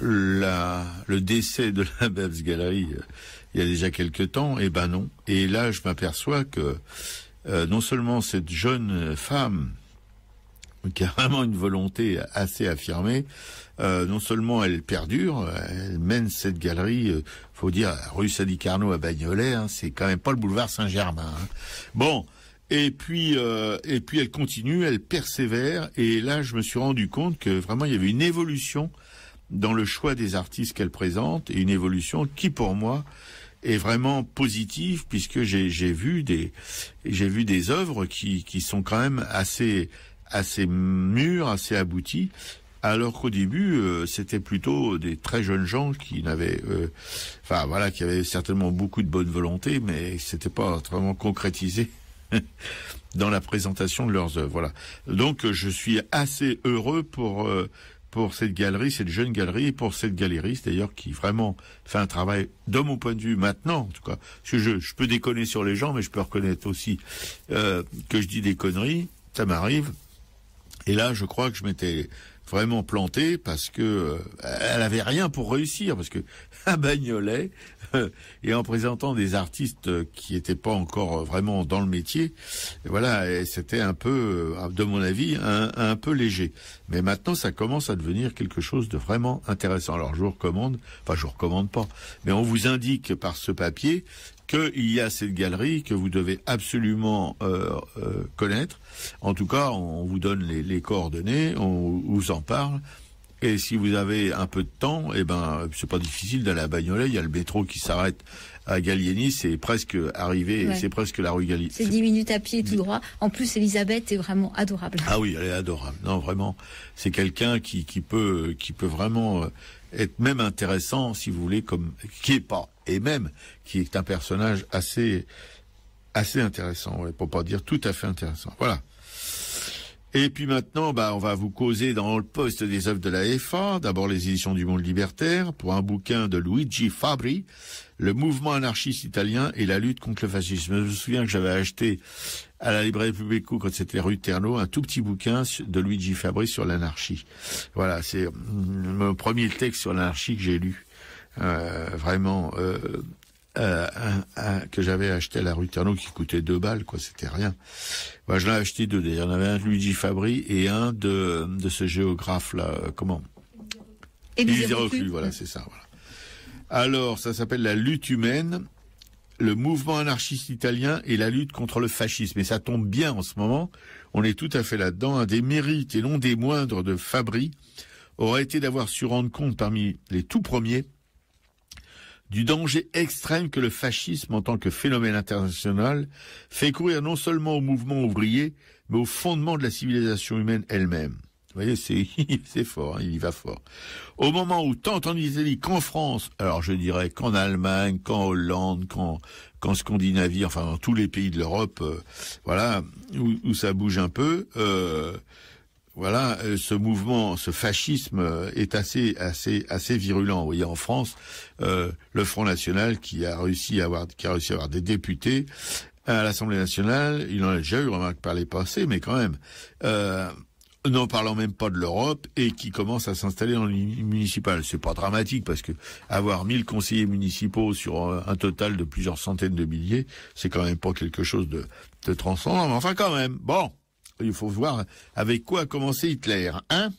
la, le décès de la Bebs Galerie euh, il y a déjà quelques temps, et ben non. Et là, je m'aperçois que euh, non seulement cette jeune femme qui a vraiment une volonté assez affirmée, euh, non seulement elle perdure, elle mène cette galerie, euh, faut dire, rue Sadi Carnot à Bagnolet, hein, c'est quand même pas le boulevard Saint-Germain. Hein. Bon, et puis euh, et puis elle continue, elle persévère, et là je me suis rendu compte que vraiment il y avait une évolution dans le choix des artistes qu'elle présente, et une évolution qui pour moi est vraiment positive, puisque j'ai j'ai vu des j'ai vu des œuvres qui qui sont quand même assez assez mûres, assez abouties, alors qu'au début euh, c'était plutôt des très jeunes gens qui n'avaient euh, enfin voilà qui avaient certainement beaucoup de bonne volonté, mais c'était pas vraiment concrétisé dans la présentation de leurs œuvres. Voilà. Donc je suis assez heureux pour euh, pour cette galerie, cette jeune galerie, et pour cette galeriste d'ailleurs qui vraiment fait un travail, de mon point de vue maintenant en tout cas, parce que je, je peux déconner sur les gens, mais je peux reconnaître aussi euh, que je dis des conneries, ça m'arrive, et là je crois que je m'étais vraiment planté parce que euh, elle avait rien pour réussir, parce que à Bagnolet euh, et en présentant des artistes qui étaient pas encore vraiment dans le métier, et voilà, et c'était un peu, de mon avis, un, un peu léger. Mais maintenant, ça commence à devenir quelque chose de vraiment intéressant. Alors, je vous recommande, enfin, je vous recommande pas, mais on vous indique par ce papier qu'il y a cette galerie que vous devez absolument euh, euh, connaître. En tout cas, on vous donne les, les coordonnées, on vous en parle. Et si vous avez un peu de temps, eh ben, c'est pas difficile d'aller à Bagnolet. Il y a le métro qui s'arrête à Gallieni, c'est presque arrivé, ouais. C'est presque la rue Gallieni. C'est dix minutes à pied tout droit. En plus, Elisabeth est vraiment adorable. Ah oui, elle est adorable. Non, vraiment, c'est quelqu'un qui, qui peut, qui peut vraiment être même intéressant, si vous voulez, comme, qui est pas, et même, qui est un personnage assez, assez intéressant, ouais, pour pas dire tout à fait intéressant. Voilà. Et puis maintenant, bah, on va vous causer dans le poste des œuvres de la F A, d'abord les éditions du Monde Libertaire, pour un bouquin de Luigi Fabri, Le mouvement anarchiste italien et la lutte contre le fascisme. Je me souviens que j'avais acheté à la librairie Publico, quand c'était rue Ternaux, un tout petit bouquin de Luigi Fabri sur l'anarchie. Voilà, c'est mon premier texte sur l'anarchie que j'ai lu. Euh, vraiment, euh, euh, un, un, que j'avais acheté à la rue Ternaux, qui coûtait deux balles, quoi, c'était rien. Moi, je l'ai acheté deux, d'ailleurs. Il y en avait un de Luigi Fabri et un de, de ce géographe-là, euh, comment? Élisée Reclus, voilà, c'est ça, voilà. Alors, ça s'appelle La lutte humaine, le mouvement anarchiste italien et la lutte contre le fascisme. Et ça tombe bien en ce moment, on est tout à fait là-dedans. Un des mérites, et non des moindres, de Fabri aurait été d'avoir su rendre compte parmi les tout premiers du danger extrême que le fascisme, en tant que phénomène international, fait courir non seulement au mouvement ouvrier, mais au fondement de la civilisation humaine elle-même. Vous voyez, c'est, c'est fort, hein, il y va fort. Au moment où tant en Italie qu'en France, alors je dirais qu'en Allemagne, qu'en Hollande, qu'en, qu'en Scandinavie, enfin dans tous les pays de l'Europe, euh, voilà, où, où ça bouge un peu, euh, voilà, ce mouvement, ce fascisme est assez, assez, assez virulent. Vous voyez, en France, euh, le Front National qui a réussi à avoir, qui a réussi à avoir des députés à l'Assemblée nationale, il en a déjà eu, remarque par les passés, mais quand même. Euh, n'en parlant même pas de l'Europe, et qui commence à s'installer dans le municipal. C'est pas dramatique, parce que avoir mille conseillers municipaux sur un total de plusieurs centaines de milliers, c'est quand même pas quelque chose de, de transcendant, mais enfin quand même. Bon, il faut voir avec quoi a commencé Hitler, hein.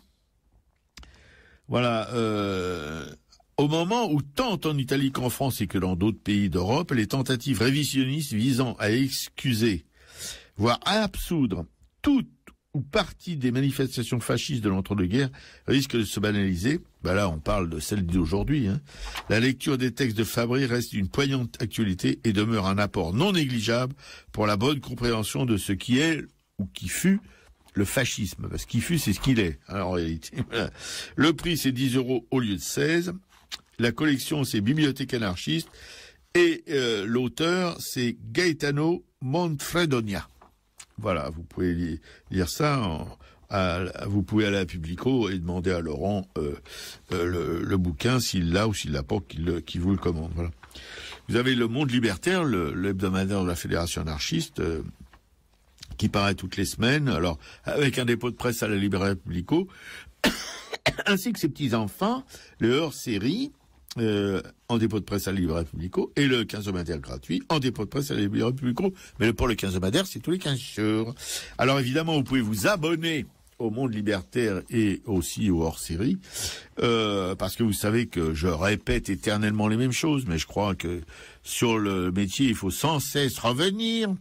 Voilà, euh... Au moment où tant en Italie qu'en France et que dans d'autres pays d'Europe, les tentatives révisionnistes visant à excuser, voire à absoudre toute ou partie des manifestations fascistes de l'entre-deux-guerres risquent de se banaliser, ben là on parle de celle d'aujourd'hui, hein. La lecture des textes de Fabry reste d'une poignante actualité et demeure un apport non négligeable pour la bonne compréhension de ce qui est ou qui fut le fascisme. Parce qu'il fut, c'est ce qu'il est, hein, en réalité. Voilà. Le prix c'est dix euros au lieu de seize. La collection, c'est Bibliothèque anarchiste. Et euh, l'auteur, c'est Gaetano Manfredonia. Voilà, vous pouvez lire ça. En, à, vous pouvez aller à Publico et demander à Laurent euh, euh, le, le bouquin, s'il l'a ou s'il l'a pas, qu'il, qu'il vous le commande. Voilà. Vous avez Le Monde Libertaire, le, l'hebdomadaire de la Fédération anarchiste, euh, qui paraît toutes les semaines. Alors, avec un dépôt de presse à la Librairie Publico, ainsi que ses petits-enfants, le hors-série, Euh, en dépôt de presse à la Librairie Publico, et le quinze hebdomadaire gratuit en dépôt de presse à la Librairie Publico. Mais pour le quinze hebdomadaire, c'est tous les quinze jours. Alors évidemment, vous pouvez vous abonner au Monde Libertaire et aussi au hors-série, euh, parce que vous savez que je répète éternellement les mêmes choses, mais je crois que sur le métier, il faut sans cesse revenir.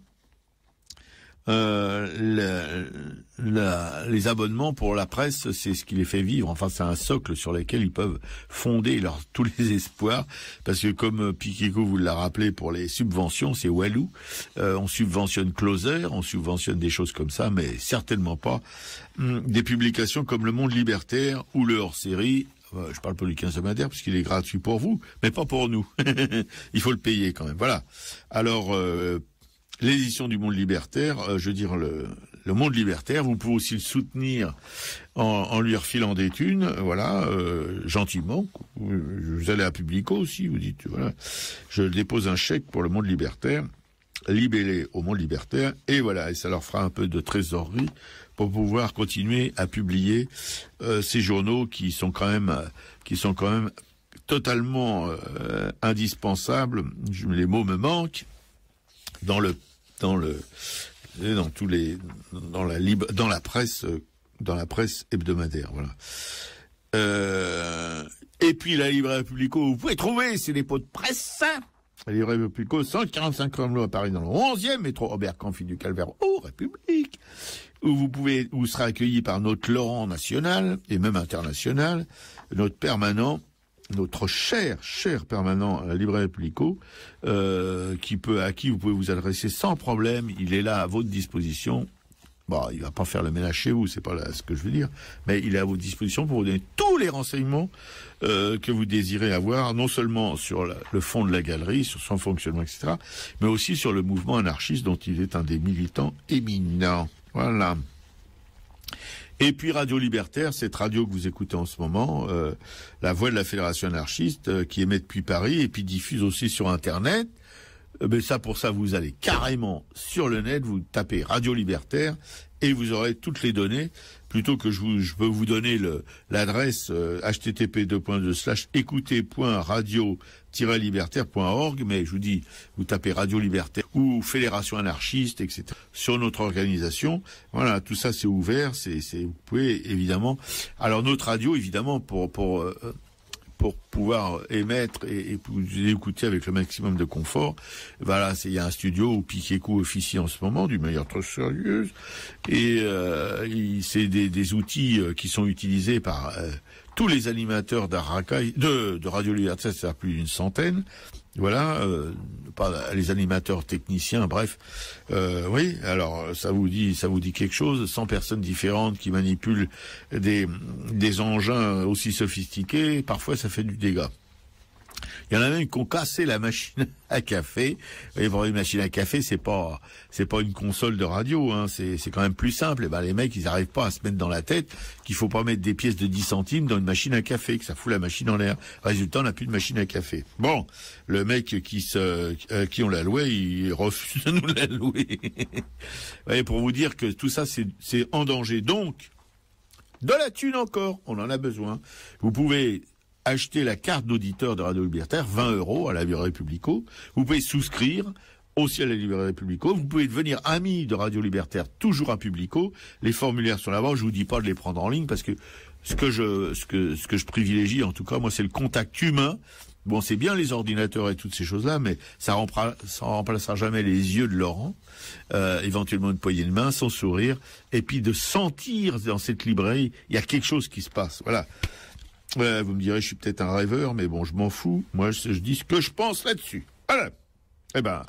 Euh, le, la, les abonnements pour la presse, c'est ce qui les fait vivre. Enfin, c'est un socle sur lequel ils peuvent fonder leur, tous les espoirs. Parce que comme Piqueco vous l'a rappelé pour les subventions, c'est Walou. Euh, on subventionne Closer, on subventionne des choses comme ça, mais certainement pas hum, des publications comme Le Monde Libertaire ou le hors-série. Euh, je parle pas du quinze hebdomadaire puisqu'il est gratuit pour vous, mais pas pour nous. Il faut le payer quand même. Voilà. Alors, euh, l'édition du Monde Libertaire, euh, je veux dire le, le Monde Libertaire, vous pouvez aussi le soutenir en, en lui refilant des thunes, voilà, euh, gentiment. Vous allez à Publico aussi, vous dites, voilà, je dépose un chèque pour le Monde Libertaire, libellé au Monde Libertaire, et voilà, et ça leur fera un peu de trésorerie pour pouvoir continuer à publier euh, ces journaux qui sont quand même, qui sont quand même totalement euh, indispensables. Je, les mots me manquent dans le dans le dans tous les dans la libre dans la presse dans la presse hebdomadaire, voilà. Euh, et puis la Librairie Publico, vous pouvez trouver ces dépôts de presse. La Librairie Publico, cent quarante-cinq Ramelot à Paris, dans le onzième métro Robert Canfi du Calvaire au République, où vous pouvez où sera accueilli par notre Laurent national et même international, notre permanent. Notre cher, cher permanent à la Librairie Publico, euh, qui peut, à qui vous pouvez vous adresser sans problème. Il est là à votre disposition. Bon, il va pas faire le ménage chez vous, c'est pas là ce que je veux dire, mais il est à votre disposition pour vous donner tous les renseignements euh, que vous désirez avoir, non seulement sur la, le fond de la galerie, sur son fonctionnement, et cetera, mais aussi sur le mouvement anarchiste dont il est un des militants éminents. Voilà. Et puis Radio Libertaire, cette radio que vous écoutez en ce moment, euh, la voix de la Fédération anarchiste, euh, qui émet depuis Paris et puis diffuse aussi sur Internet. Euh, mais ça, pour ça, vous allez carrément sur le net, vous tapez Radio Libertaire et vous aurez toutes les données. Plutôt que je, vous, je peux vous donner le, l'adresse euh, h t t p deux point deux slash écoutez point radio tiret libertaire point org, mais je vous dis, vous tapez Radio Libertaire ou Fédération anarchiste, et cetera sur notre organisation. Voilà, tout ça c'est ouvert, c'est, c'est vous pouvez évidemment. Alors notre radio, évidemment, pour pour euh, pour pouvoir émettre et, et pour écouter avec le maximum de confort. Voilà, c'est il y a un studio où Piqueco officie en ce moment, d'une manière très sérieuse, et euh, il, c'est des, des outils euh, qui sont utilisés par euh, tous les animateurs d'Arakai, de, de Radio Libertaire, c'est-à-dire plus d'une centaine. Voilà, euh, pas les animateurs techniciens, bref. Euh, oui, alors ça vous dit, ça vous dit quelque chose. cent personnes différentes qui manipulent des des engins aussi sophistiqués, parfois ça fait du dégât. Il y en a même qui ont cassé la machine à café. Et pour une machine à café, c'est pas, c'est pas une console de radio, hein. C'est, c'est quand même plus simple. Et ben, les mecs, ils arrivent pas à se mettre dans la tête qu'il faut pas mettre des pièces de dix centimes dans une machine à café, que ça fout la machine en l'air. Résultat, on n'a plus de machine à café. Bon. Le mec qui se, euh, qui on l'a loué, il refuse de nous la louer. Ouais, pour vous dire que tout ça, c'est, c'est en danger. Donc, de la thune encore. On en a besoin. Vous pouvez acheter la carte d'auditeur de Radio Libertaire, vingt euros à la Librairie Publico. Vous pouvez souscrire aussi à la Librairie Publico. Vous pouvez devenir ami de Radio Libertaire, toujours à Publico. Les formulaires sont là-bas. Je vous dis pas de les prendre en ligne parce que ce que je, ce que, ce que je privilégie, en tout cas, moi, c'est le contact humain. Bon, c'est bien les ordinateurs et toutes ces choses-là, mais ça remplacera, ça remplacera jamais les yeux de Laurent, euh, éventuellement une poignée de main, son sourire, et puis de sentir dans cette librairie, il y a quelque chose qui se passe. Voilà. Euh, vous me direz, je suis peut-être un rêveur, mais bon, je m'en fous. Moi, je, je dis ce que je pense là-dessus. Voilà. Eh ben,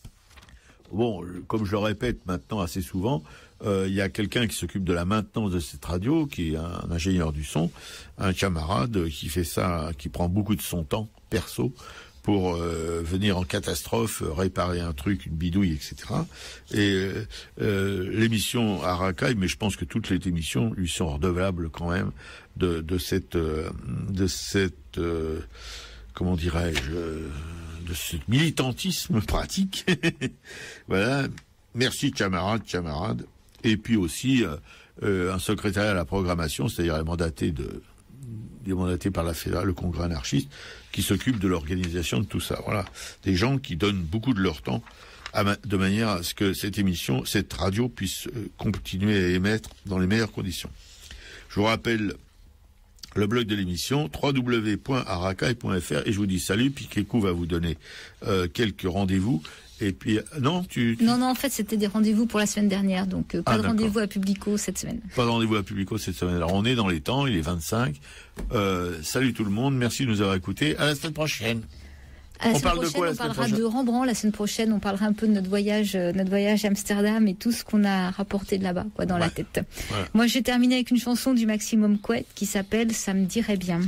bon, comme je le répète maintenant assez souvent, euh, il y a quelqu'un qui s'occupe de la maintenance de cette radio, qui est un, un ingénieur du son, un camarade qui fait ça, qui prend beaucoup de son temps perso pour euh, venir en catastrophe, euh, réparer un truc, une bidouille, et cetera. Et euh, euh, l'émission Arakai, mais je pense que toutes les émissions lui sont redevables quand même de, de cette, euh, de cette, euh, comment dirais-je, euh, de ce militantisme pratique. Voilà. Merci camarades, camarades. Et puis aussi euh, euh, un secrétariat à la programmation, c'est-à-dire mandaté de mandaté par la fédérale, le congrès anarchiste, qui s'occupe de l'organisation de tout ça. Voilà. Des gens qui donnent beaucoup de leur temps à ma- de manière à ce que cette émission, cette radio puisse euh, continuer à émettre dans les meilleures conditions. Je vous rappelle le blog de l'émission, w w w point arakai point f r, et je vous dis salut, puis Kékou va vous donner euh, quelques rendez-vous. Et puis, non, tu, tu... Non, non, en fait, c'était des rendez-vous pour la semaine dernière, donc euh, pas Ah, de d'accord. rendez-vous à Publico cette semaine. Pas de rendez-vous à Publico cette semaine. Alors, on est dans les temps, il est vingt-cinq. Euh, salut tout le monde, merci de nous avoir écoutés. À la semaine prochaine. À la On semaine parle de prochaine, quoi la on semaine parlera prochaine de Rembrandt. La semaine prochaine, on parlera un peu de notre voyage, euh, notre voyage à Amsterdam et tout ce qu'on a rapporté de là-bas, quoi, dans Ouais. la tête. Voilà. Moi, j'ai terminé avec une chanson du Maximum Couette qui s'appelle Ça me dirait bien.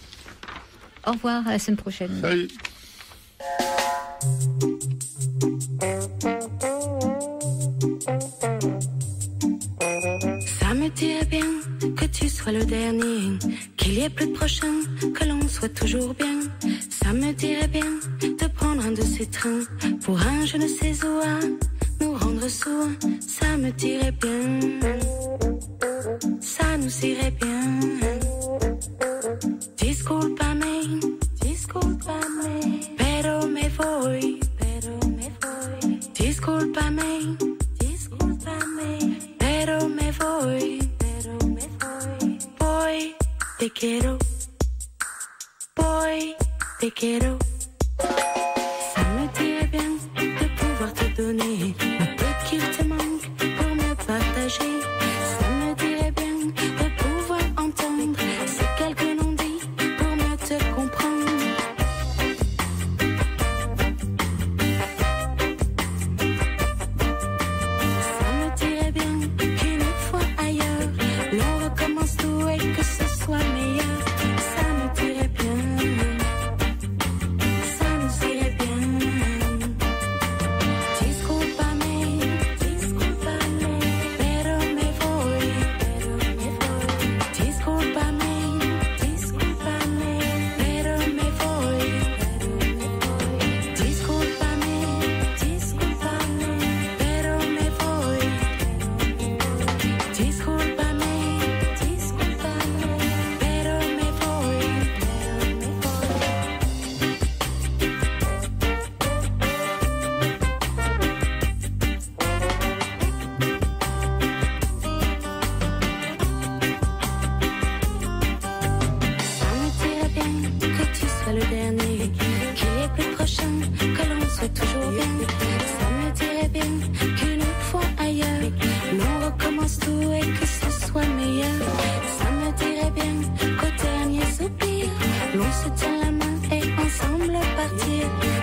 Au revoir, à la semaine prochaine. Salut. Ça me dirait bien que tu sois le dernier, qu'il y ait plus de prochains, que l'on soit toujours bien. Ça me dirait bien de prendre un de ces trains pour un je ne sais où à nous rendre sourds. Ça me dirait bien, ça nous irait bien. Disculpame, disculpame, pero me voy, pero me voy. Disculpame, disculpame, pero me voy, pero me voy. Voy, te quiero, voy, te quiero. Ça me dirait bien de pouvoir te donner un peu qu'il te manque pour me partager. Ça me dirait bien de pouvoir entendre ces quelques non-dits pour mieux te comprendre. Ça me dirait bien qu'une fois ailleurs, l'on recommence tout et que ce soit meilleur. Ça me dirait bien, ça nous irait bien. Disculpame, disculpame, pero me voy, pero me voy. Disculpame, disculpame, pero me voy, pero me voy. Disculpame, disculpame, pero me voy, pero me voy. Disculpame, disculpame, pero me voy, pero me voy. Ça me dirait bien que tu sois le dernier, qu'il y ait plus de prochains, que l'on soit toujours bien. Ça me dirait bien qu'une fois ailleurs, l'on recommence tout et que ce soit meilleur. Ça me dirait bien qu'au dernier semble partir.